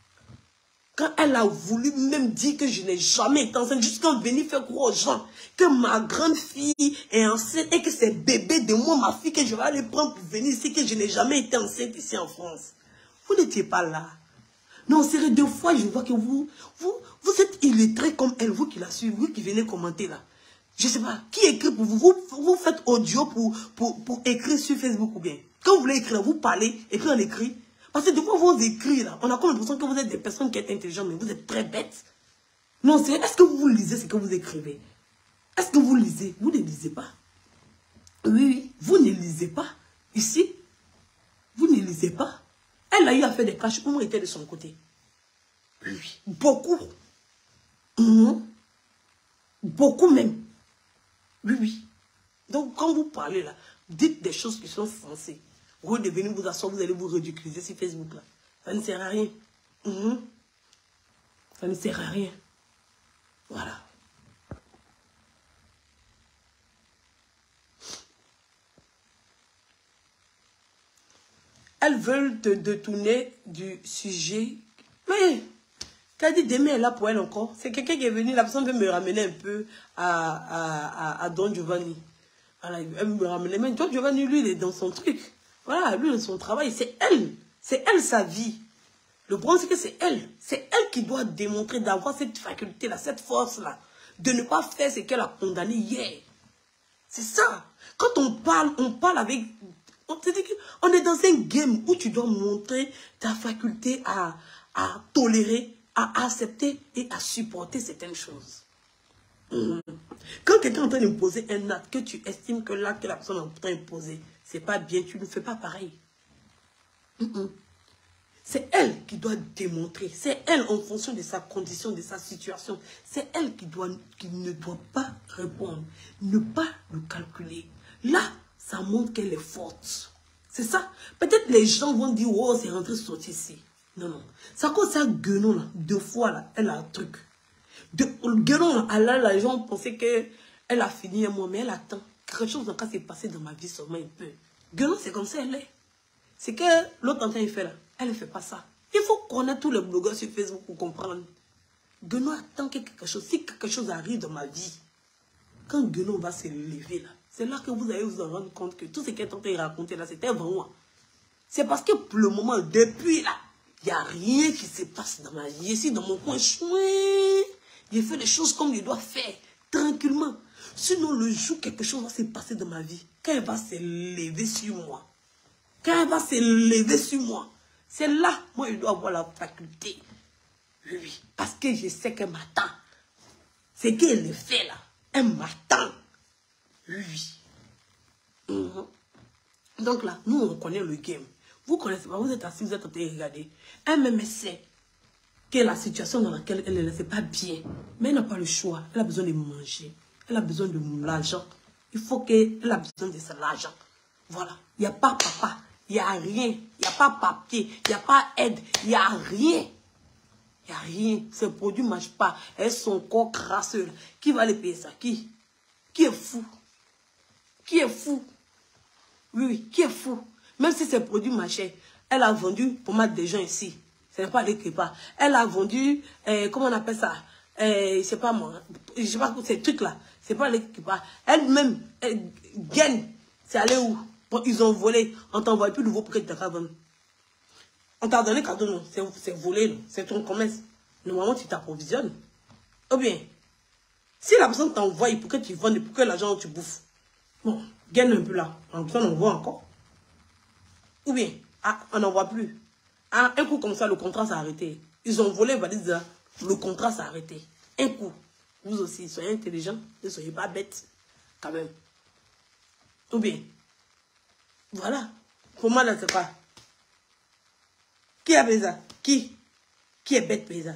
Quand elle a voulu même dire que je n'ai jamais été enceinte, jusqu'à venir faire croire aux gens que ma grande fille est enceinte et que c'est bébé de moi, ma fille, que je vais aller prendre pour venir ici, que je n'ai jamais été enceinte ici en France. Vous n'étiez pas là. Non, c'est deux fois, je vois que vous, vous, vous êtes illettrés comme elle, vous qui la suivez, vous qui venez commenter là. Je ne sais pas, qui écrit pour vous? Vous, vous faites audio pour, pour, pour écrire sur Facebook ou bien? Quand vous voulez écrire, vous parlez, et puis on écrit. Parce que des fois, vous écrivez là, on a comme l'impression que vous êtes des personnes qui sont intelligentes, mais vous êtes très bêtes. Non, c'est, est-ce que vous lisez ce que vous écrivez? Est-ce que vous lisez? Vous ne lisez pas. Oui, oui, vous ne lisez pas. Ici, vous ne lisez pas. Elle a eu à faire des caches, où était de son côté. Oui, beaucoup. Mmh. Beaucoup même. Oui, oui. Donc, quand vous parlez là, dites des choses qui sont sensées. Vous devenez vous asseoir, vous allez vous ridiculiser sur Facebook là. Ça ne sert à rien. Mmh. Ça ne sert à rien. Voilà. Elles veulent te détourner du sujet. Mais, t'as dit demain elle est là pour elle encore. C'est quelqu'un qui est venu, la personne veut me ramener un peu à, à, à, à Don Giovanni. Voilà, elle veut me ramener. Mais Don Giovanni, lui, il est dans son truc. Voilà, lui, dans son travail. C'est elle. C'est elle sa vie. Le problème, c'est que c'est elle. C'est elle qui doit démontrer d'avoir cette faculté-là, cette force-là. De ne pas faire ce qu'elle a condamné hier. C'est ça. Quand on parle, on parle avec... On te dit qu'on est dans un game où tu dois montrer ta faculté à, à tolérer, à accepter et à supporter certaines choses. Mmh. Quand quelqu'un est en train d'imposer un acte, que tu estimes que l'acte que la personne est en train d'imposer, c'est pas bien, tu ne fais pas pareil. Mmh. C'est elle qui doit démontrer. C'est elle en fonction de sa condition, de sa situation. C'est elle qui, doit, qui ne doit pas répondre. Ne pas le calculer. Là, ça montre qu'elle est forte. C'est ça. Peut-être les gens vont dire, oh, c'est rentré sorti ici. Non, non. Ça cause ça, Guenon, là, deux fois, là, elle a un truc. De, Guenon, là, là, les gens pensaient qu'elle a fini un mois, mais elle attend. Quelque chose encore s'est passé dans ma vie seulement un peu. Guenon, c'est comme ça, elle est. C'est que l'autre en train de faire là, elle ne fait pas ça. Il faut connaître tous les blogueurs sur Facebook pour comprendre. Guenon attend que quelque chose, si quelque chose arrive dans ma vie, quand Guenon va se lever là, C'est là que vous allez vous en rendre compte que tout ce qu'elle est en train de raconter là, c'était vraiment. C'est parce que pour le moment, depuis là, il n'y a rien qui se passe dans ma vie. Ici, dans mon coin, j'ai fait les choses comme je dois faire, tranquillement. Sinon, le jour quelque chose va se passer dans ma vie, quand elle va se lever sur moi, quand elle va se lever sur moi, c'est là, moi, je dois avoir la faculté. Oui, oui, parce que je sais qu'elle m'attend. C'est qu'elle le fait là, elle m'attend. Oui, oui. Mm-hmm. Donc là, nous, on connaît le game. Vous connaissez pas, vous êtes assis, vous êtes en train de regarder. Elle même sait que la situation dans laquelle elle est, c'est pas bien. Mais elle n'a pas le choix. Elle a besoin de manger. Elle a besoin de l'argent. Il faut qu'elle a besoin de l'argent. Voilà. Il n'y a pas papa. Il n'y a rien. Il n'y a pas papier. Il n'y a pas aide. Il n'y a rien. Il n'y a rien. Ces produits ne marchent pas. Elles sont encore crasseux. Qui va les payer ça? Qui? Qui est fou? Qui est fou? Oui, oui. Qui est fou? Même si ces produits marchaient, elle a vendu pour mettre des gens ici. Ce n'est pas l'équipe. Elle a vendu, euh, comment on appelle ça? Euh, je sais pas moi. Je sais pas ces trucs-là. C'est pas l'équipe. Elle-même, elle gagne. C'est aller où? Bon, ils ont volé. On t'envoie plus de nouveau pour que tu t'as vendre. On t'a donné cadeau, non? C'est volé, c'est ton commerce. Normalement, tu t'approvisionnes. Ou bien, si la personne t'envoie pour que tu vendes, pour que l'argent tu bouffes, bon, gagne un peu là. En plus, on en voit encore. Ou bien, ah, on n'en voit plus. Ah, un coup comme ça, le contrat s'est arrêté. Ils ont volé, va dire, le contrat s'est arrêté. Un coup. Vous aussi, soyez intelligents, ne soyez pas bêtes, quand même. Ou bien, voilà. Pour moi, là, c'est pas. Qui a fait ça? Qui? Qui est bête, paysan?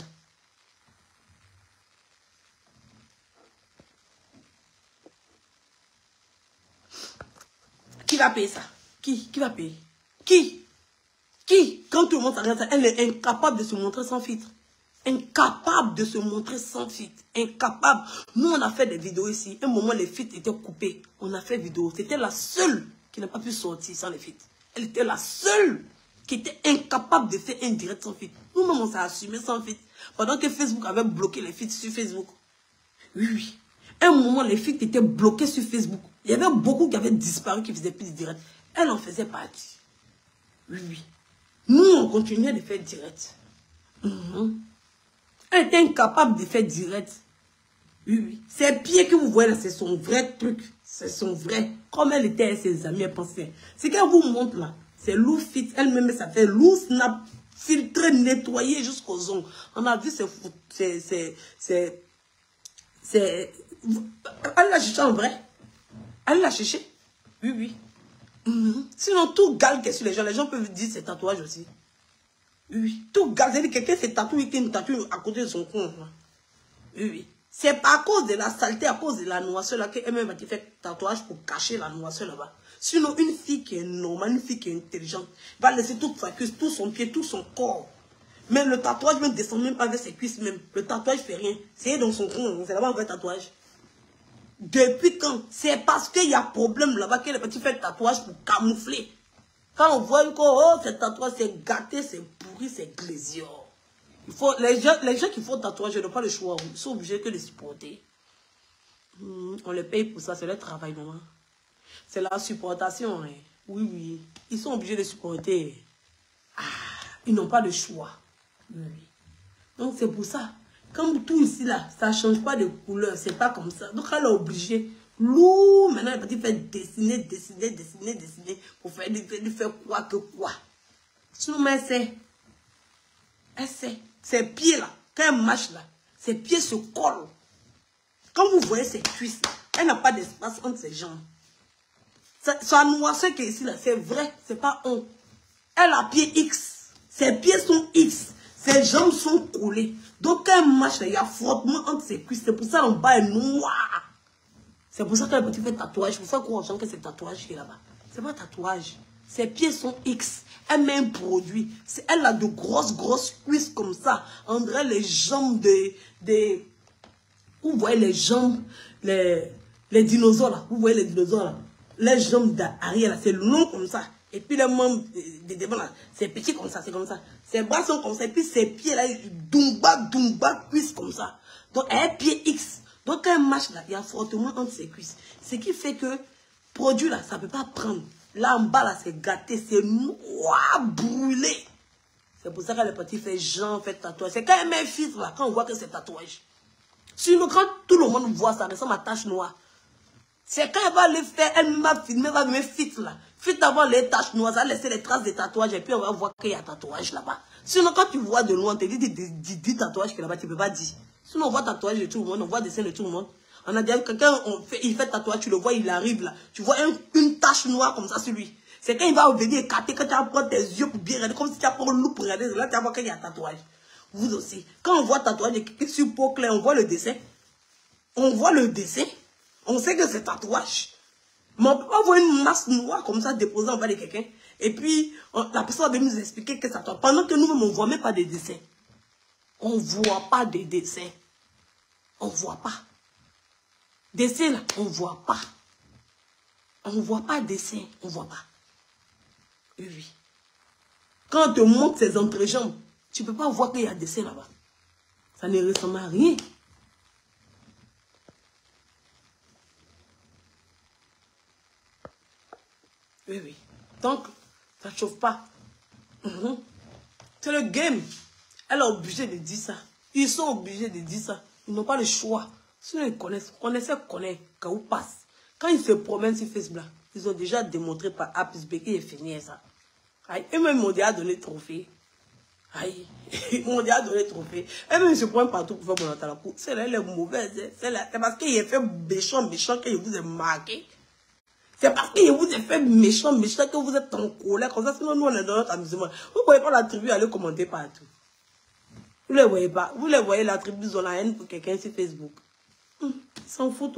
Qui va payer ça? Qui? Qui va payer? Qui? Qui? Quand tout le monde s'arrête, elle est incapable de se montrer sans filtre. Incapable de se montrer sans filtre. Incapable. Nous, on a fait des vidéos ici. Un moment, les filtres étaient coupés. On a fait vidéo. C'était la seule qui n'a pas pu sortir sans les filtres. Elle était la seule qui était incapable de faire un direct sans filtre. Nous-mêmes, on s'est assumé sans filtre. Pendant que Facebook avait bloqué les filtres sur Facebook. Oui, oui. Un moment, les filtres étaient bloqués sur Facebook. Il y avait beaucoup qui avaient disparu, qui faisaient plus de direct. Elle en faisait partie. Oui, oui. Nous, on continuait de faire direct. Mm-hmm. Elle était incapable de faire direct. Oui, oui. Ses pieds que vous voyez là, c'est son vrai truc. C'est son vrai. Comme elle était avec ses amis, elle pensait. Ce qu'elle vous montre là, c'est Lou Fit. Elle-même, ça fait Lou Snap, filtré, nettoyé jusqu'aux ongles. On a vu, c'est... C'est... C'est... C'est... Elle l'a cherché en vrai. Elle l'a cherché. Oui, oui. Mm-hmm. Sinon, tout gale que sur les gens, les gens peuvent dire c'est tatouage aussi. Oui, tout gale. C'est-à-dire quelqu'un s'est tatoué, qui une tatouage à côté de son con. Oui, oui. C'est pas à cause de la saleté, à cause de la noirceur là qu'elle-même va te faire tatouage pour cacher la noirceur là-bas. Sinon, une fille qui est normale, une fille qui est intelligente, va laisser toute sa cuisse, tout son pied, tout son corps. Mais le tatouage ne descend même pas vers ses cuisses même. Le tatouage fait rien. C'est dans son con, c'est là-bas un vrai tatouage. Depuis quand? C'est parce qu'il y a problème là-bas qu'elle est partie faire tatouage pour camoufler. Quand on voit que oh, ce tatouage c'est gâté, c'est pourri, c'est glésior. Il faut, les, gens, les gens qui font tatouage, ils n'ont pas le choix. Ils sont obligés que de supporter. Mmh, on les paye pour ça, c'est leur travail, maman. C'est la supportation. Hein. Oui, oui. Ils sont obligés de supporter. Ah, ils n'ont pas le choix. Oui. Donc c'est pour ça. Comme tout ici, là, ça ne change pas de couleur. C'est pas comme ça. Donc elle est obligée. Lou, maintenant, elle va faire dessiner, dessiner, dessiner, dessiner. Pour faire, faire, faire quoi que quoi. Sinon, mais elle sait. Elle sait. Ses pieds, là, quand elle marche, là, ses pieds se collent. Quand vous voyez ses cuisses, elle n'a pas d'espace entre ses jambes. Sa noirceur qui est ici, là, c'est vrai. C'est pas on. Elle a pied X. Ses pieds sont X. Ses jambes sont collées. Donc, quand elle marche, il y a frottement entre ses cuisses. C'est pour ça qu'en bas est noir. C'est pour ça qu'elle peut faire tatouage. C'est pour ça qu'on sent que c'est tatouage qui est là-bas. C'est pas tatouage. Ses pieds sont X. Elle met un produit. Elle a de grosses, grosses cuisses comme ça. On dirait les jambes des... des vous voyez les jambes, les, les dinosaures là. Vous voyez les dinosaures là. Les jambes d'arrière là, c'est long comme ça. Et puis les membres de devant là, c'est petit comme ça, c'est comme ça. Ses bras sont comme ça. Et puis ses pieds là, dumba, dumba, cuisses comme ça. Donc elle a un pied X. Donc quand elle marche là, il y a fortement entre ses cuisses. Ce qui fait que Produit là, ça ne peut pas prendre. Là en bas, là, c'est gâté, c'est noir, brûlé. C'est pour ça qu'elle est partie faire genre, fait tatouage. C'est quand elle met un filtre là, quand on voit que c'est tatouage. Sinon, quand tout le monde voit ça, ressemble à tache noire. C'est quand elle va le faire, elle m'a filmé, elle va me filtre là. Filtre avant les taches noires, ça va laisser les traces de tatouage et puis on va voir qu'il y a tatouage là-bas. Sinon, quand tu vois de loin, on te dit dix tatouages que là-bas, tu ne peux pas dire. Sinon, on voit tatouage de tout le monde, on voit dessin de tout le monde. On a dit, quelqu'un, il fait tatouage, tu le vois, il arrive là. Tu vois un, une tache noire comme ça sur lui. C'est quand il va venir écarter, quand tu vas prendre tes yeux pour bien regarder, comme si tu vas prendre loup pour regarder, là tu vas voir qu'il y a tatouage. Vous aussi. Quand on voit tatouage sur peau claire, on voit le dessin. On voit le dessin. On sait que c'est tatouage. Mais on ne peut pas voir une masse noire comme ça déposée en bas de quelqu'un. Et puis, on, la personne va nous expliquer que c'est tatouage. Pendant que nous-mêmes, on ne voit même pas des dessins. On ne voit pas des dessins. On ne voit pas. Dessin là, on ne voit pas. On ne voit pas dessin, on ne voit pas. Oui, oui. Quand on te montre ses entrejambes, tu ne peux pas voir qu'il y a dessin là-bas. Ça ne ressemble à rien. Oui, oui. Donc, ça ne chauffe pas. Mm-hmm. C'est le game. Elle est obligée de dire ça. Ils sont obligés de dire ça. Ils n'ont pas le choix. Sinon, ils connaissent. Connaissez, connaissent. Quand vous passe. Quand ils se promènent sur Facebook, ils ont déjà démontré par A plus B qu'il est fini ça. Aïe. Eux-mêmes m'ont déjà donné le trophée. Aïe. Ils m'ont déjà donné le trophée. Eux-mêmes se prennent partout pour faire mon atala. C'est là, elle est mauvaise. C'est parce qu'il a fait méchant, méchant que je vous ai marqué. C'est parce qu'il vous a fait méchant, méchant que vous êtes en colère. Comme ça, sinon nous, on est dans notre amusement. Vous ne voyez pas la tribu aller commenter partout. Vous ne les voyez pas. Vous les voyez, la tribu, ils ont la haine pour quelqu'un sur Facebook. Hum, ils s'en foutent.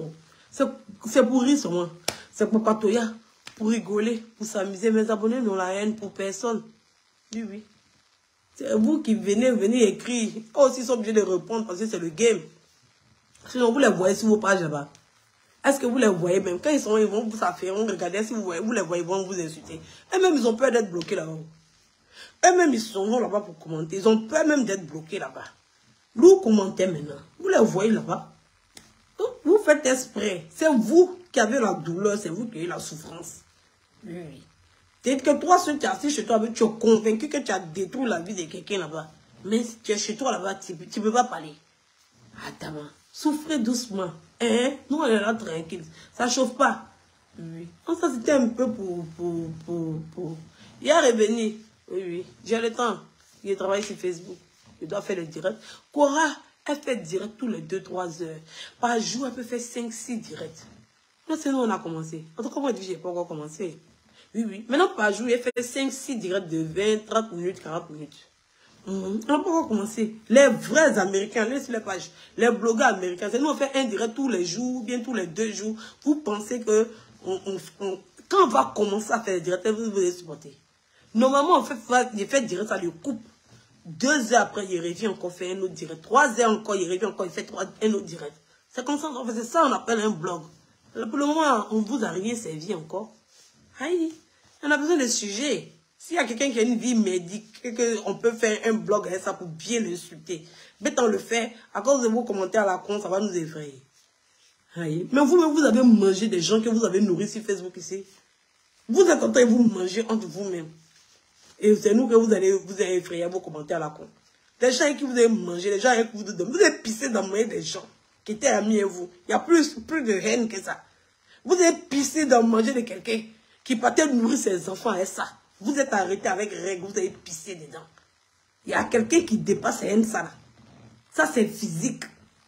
C'est pour rire seulement. C'est pour patoya, pour rigoler, pour s'amuser. Mes abonnés n'ont la haine pour personne. Oui, oui. C'est vous qui venez, venez écrire. Oh, ils sont obligés de répondre parce que c'est le game. Sinon, vous les voyez sur vos pages là-bas. Est-ce que vous les voyez même? Quand ils sont, ils vont vous affaire, regardez si vous voyez, vous les voyez, ils vont vous insulter. Eux-mêmes, ils ont peur d'être bloqués là-bas. Eux-mêmes, ils sont là-bas pour commenter. Ils ont peur même d'être bloqués là-bas. Vous commentez maintenant. Vous les voyez là-bas. Vous faites exprès. C'est vous qui avez la douleur, c'est vous qui avez la souffrance. Oui. C'est que toi, si tu es assis chez toi, tu es convaincu que tu as détruit la vie de quelqu'un là-bas. Mais si tu es chez toi là-bas, tu ne peux pas parler. Attends, souffrez doucement. Hein? Nous, on est là tranquille. Ça ne chauffe pas. Oui. Donc, ça, c'était un peu pour, pour, pour, pour... Il est revenu. Oui, oui. J'ai le temps. Il travaille sur Facebook. Il doit faire le direct. Cora, elle fait direct tous les deux trois heures. Par jour, elle peut faire cinq six directs. Là, c'est nous, on a commencé. En tout cas, moi, je n'ai pas encore commencé. Oui, oui. Maintenant, par jour, elle fait cinq six directs de vingt, trente minutes, quarante minutes. Mmh. On n'a pas encore commencé. Les vrais Américains, laissez les pages. Les blogueurs américains, c'est nous, on fait un direct tous les jours, bien tous les deux jours. Vous pensez que on, on, on, quand on va commencer à faire le direct, vous allez supporter. Normalement, on fait, il fait direct, ça lui coupe. Deux heures après, il revient encore faire un autre direct. Trois heures encore, il revient encore, il fait trois, un autre direct. C'est comme ça, en fait, c'est ça on appelle un blog. Pour le moment, on ne vous a rien servi encore. Aïe, on a besoin de sujets. S'il y a quelqu'un qui a une vie médique, on peut faire un blog avec ça pour bien l'insulter. Mais on le fait, à cause de vos commentaires à la con, ça va nous effrayer. Aïe. Mais vous, vous avez mangé des gens que vous avez nourris sur Facebook ici. Vous êtes en train de vous manger entre vous-même. Et c'est nous que vous allez vous allez effrayer vos commentaires à la con. Les gens qui vous avez mangé, les gens qui vous donnent, vous avez pissé dans le moyen des gens qui étaient amis à vous. Il y a plus, plus de haine que ça. Vous avez pissé dans le manger de quelqu'un qui partait nourrir ses enfants avec ça. Vous êtes arrêté avec règles, vous avez pissé dedans. Il y a quelqu'un qui dépasse sa haine, ça là. Ça, c'est physique.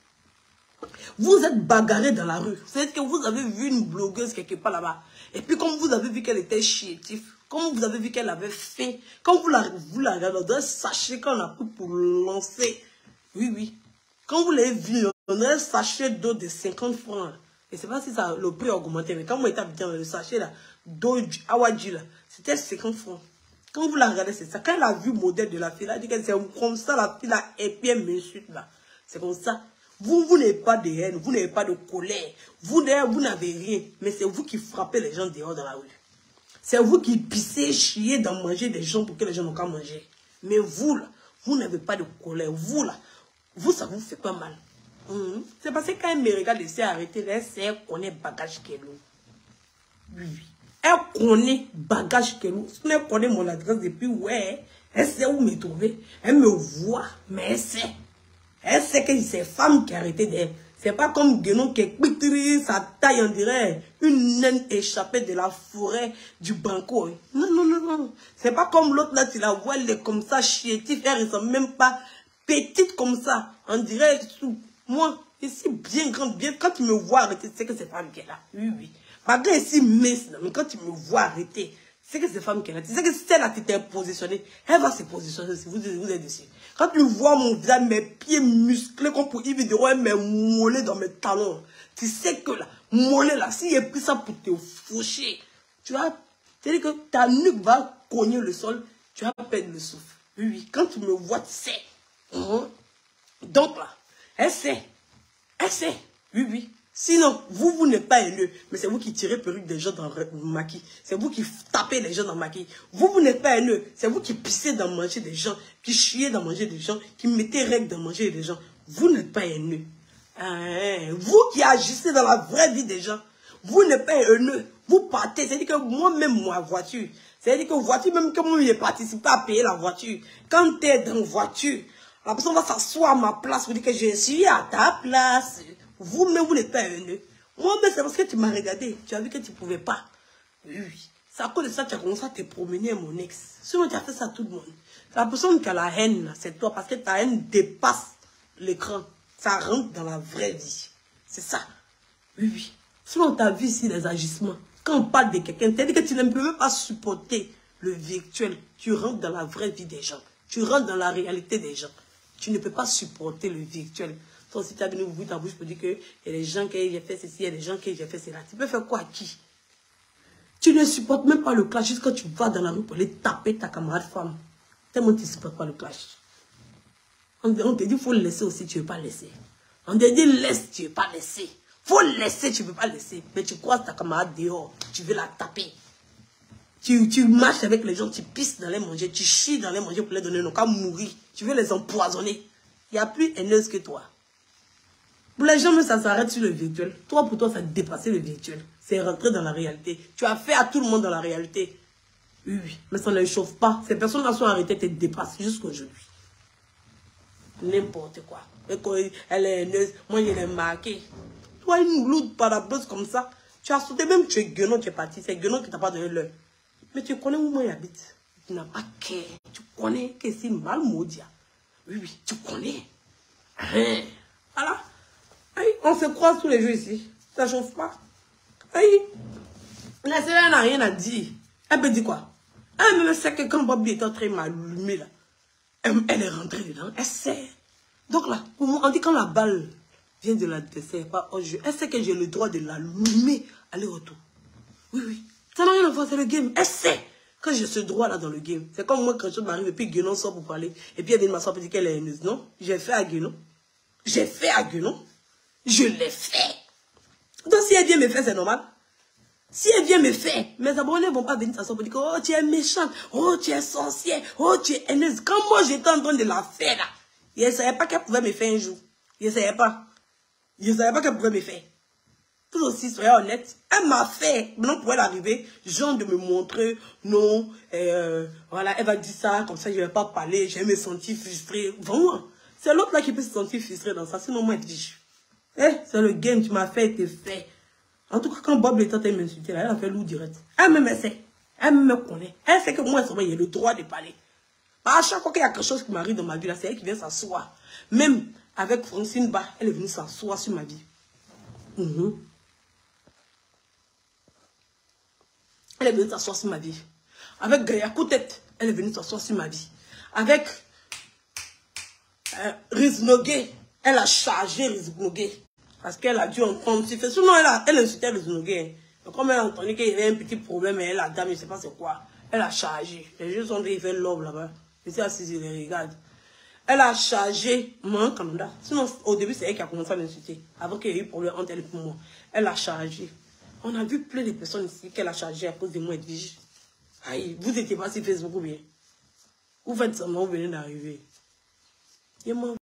Vous êtes bagarré dans la rue. C'est que vous avez vu une blogueuse quelque part là-bas. Et puis, comme vous avez vu qu'elle était chétive, comme vous avez vu qu'elle avait faim, quand vous la, vous la regardez, sachez qu'on a pris pour lancer. Oui, oui. Quand vous l'avez vu, on a un sachet d'eau de cinquante francs. Et c'est pas si ça, le prix a augmenté, mais quand moi j'étais dans le sachet là, d'eau Awadji là, c'était cinquante francs. Quand vous la regardez, c'est ça. Quand elle a vu le modèle de la fille, elle a dit que c'est comme ça la fille là, et puis elle m'insulte là. C'est comme ça. Vous, vous n'avez pas de haine, vous n'avez pas de colère, vous n'avez rien, mais c'est vous qui frappez les gens dehors dans la rue. C'est vous qui pissez, chiez dans manger des gens pour que les gens n'ont qu'à manger. Mais vous là, vous n'avez pas de colère, vous là, vous ça vous fait pas mal. Mmh. C'est parce que quand elle me regarde, elle s'est arrêtée, elle sait qu'on est bagage qui est lourd. Oui, oui. Elle connaît bagage que nous. Elle connaît mon adresse depuis, ouais. Elle sait où me trouver. Elle me voit, mais elle sait. Elle sait que c'est femme qui a arrêté d'elle. C'est pas comme Guénon qui est sa taille, on dirait une naine échappée de la forêt du Banco. Non, non, non, non. C'est pas comme l'autre là, tu la vois, elle est comme ça, chétive, elle ressemble même pas petite comme ça. On dirait, moi, ici, bien grande, bien, quand tu me vois arrêter, c'est que c'est femme qui est là. Oui, oui. Malgré ici, mince, mais quand tu me vois arrêter, c'est que c'est femme qui est là. Tu sais que si elle a été positionnée, elle va se positionner si vous, vous êtes dessus. Quand tu vois mon visage, mes pieds musclés comme pour Yves Vidéo, elle m'a mollé dans mes talons. Tu sais que là, mollé là, si j'ai pris ça pour te faucher, tu vas, c'est-à-dire que ta nuque va cogner le sol, tu vas perdre le souffle. Oui, oui, quand tu me vois, tu sais. Mmh. Donc là, elle sait. Elle sait. Oui, oui. Sinon, vous, vous n'êtes pas haineux, mais c'est vous qui tirez perruque des gens dans le maquis. C'est vous qui tapez les gens dans le maquis. Vous, vous n'êtes pas haineux, c'est vous qui pissez dans manger des gens, qui chiez dans manger des gens, qui mettez règles dans manger des gens. Vous n'êtes pas haineux. Hein, vous qui agissez dans la vraie vie des gens, vous n'êtes pas haineux. Vous partez, c'est-à-dire que moi-même, moi, voiture, c'est-à-dire que voiture, même que moi, j'ai participé à payer la voiture. Quand tu es dans la voiture, la personne va s'asseoir à ma place, vous dire que je suis à ta place. Vous-même, vous n'êtes pas haineux. Moi-même, c'est parce que tu m'as regardé. Tu as vu que tu ne pouvais pas. Oui, oui. C'est à cause de ça que tu as commencé à te promener, mon ex. Sinon, tu as fait ça à tout le monde. La personne qui a la haine, c'est toi. Parce que ta haine dépasse l'écran. Ça rentre dans la vraie vie. C'est ça. Oui, oui. Sinon, tu as vu ici les agissements. Quand on parle de quelqu'un, tu as dit que tu ne peux même pas supporter le virtuel. Tu rentres dans la vraie vie des gens. Tu rentres dans la réalité des gens. Tu ne peux pas supporter le virtuel. Toi aussi, tu as venu ouvrir ta bouche pour dire qu'il y a des gens qui ont fait ceci, il y a des gens qui ont fait cela. Tu peux faire quoi à qui? Tu ne supportes même pas le clash jusqu'à quand tu vas dans la rue pour aller taper ta camarade femme. Tellement tu ne supportes pas le clash. On, on te dit qu'il faut le laisser aussi, tu ne veux pas laisser. On te dit laisse, tu ne veux pas laisser. Il faut laisser, tu ne veux pas laisser. Mais tu croises ta camarade dehors, tu veux la taper. Tu, tu marches avec les gens, tu pisses dans les manger, tu chies dans les manger pour les donner nos cas mourir. Tu veux les empoisonner. Il n'y a plus haineuse que toi. Pour les gens, ça s'arrête sur le virtuel. Toi, pour toi, ça a dépassé le virtuel. C'est rentré dans la réalité. Tu as fait à tout le monde dans la réalité. Oui, oui. Mais ça ne les chauffe pas. Ces personnes-là sont arrêtées, te dépassent jusqu'aujourd'hui. N'importe quoi. Et quand elle est haineuse, moi, je l'ai marqué. Toi, une loude parabosse comme ça. Tu as sauté, même tu es guenon, tu es parti. C'est guenon qui t'a pas donné l'heure. Mais tu connais où moi j'habite. Tu n'as pas qu'à. Tu connais que c'est mal maudit. Oui, oui, tu connais. Hein? Voilà. Aïe, on se croise tous les jours ici. Ça ne chauffe pas. Aïe. La sœur n'a rien à dire. Elle peut dire quoi? Elle me sait que quand Bobby est en train de m'allumer là, elle, elle est rentrée dedans. Elle sait. Donc là, pour moi, on dit quand la balle vient de l'adversaire, pas au jeu, elle sait que j'ai le droit de l'allumer aller-retour. Oui, oui. Ça n'a rien à voir, c'est le game. Elle sait que j'ai ce droit-là dans le game. C'est comme moi, quand je m'arrive et puis Guénon sort pour parler. Et puis elle vient de m'asseoir pour dire qu'elle est haineuse. Non, j'ai fait à Guénon. J'ai fait à Guénon. Je l'ai fait. Donc si elle vient me faire, c'est normal. Si elle vient me faire, mes abonnés ne vont pas venir s'asseoir pour dire que oh, tu es méchante, oh, tu es sorcière, oh, tu es haineuse. Quand moi, j'étais en train de la faire, là, je ne savais pas qu'elle pouvait me faire un jour. Je ne savais pas. Je ne savais pas qu'elle pouvait me faire. Tout aussi, soyez honnête, elle m'a fait, maintenant pour elle arriver, genre de me montrer, non, euh, voilà, elle va dire ça, comme ça je ne vais pas parler, je vais me sentir frustrée. Vraiment, c'est l'autre là qui peut se sentir frustrée dans ça, sinon moi elle dit, eh, c'est le game, tu m'as fait, t'es fait. En tout cas, quand Bob est en train de m'insulter, elle a fait loup direct. Elle me sait, elle me connaît, elle sait que moi, il y a le droit de parler. À chaque fois qu'il y a quelque chose qui m'arrive dans ma vie, là, c'est elle qui vient s'asseoir. Même avec Francine Ba, elle est venue s'asseoir sur ma vie. Mm-hmm. Elle est venue s'asseoir sur ma vie. Avec Gaïa Koutet, elle est venue s'asseoir sur ma vie. Avec euh, Riz Nogué, elle a chargé Riz Nogué. Parce qu'elle a dû entendre. Sinon, elle a elle insultait Riz Nogué. Comme elle a entendu qu'il y avait un petit problème, et elle a dame, je ne sais pas c'est quoi. Elle a chargé. Les gens sont en train de faire l'homme là-bas. Je suis assise, je les regarde. Elle a chargé moi en Canada. Sinon, au début, c'est elle qui a commencé à m'insulter. Avant qu'il y ait eu problème entre elle et moi. Elle a chargé. On a vu plein de personnes ici qu'elle a chargé à cause de moi, Edwige. Aïe, vous n'étiez pas sur Facebook ou bien? Vous faites semblant, vous venez d'arriver.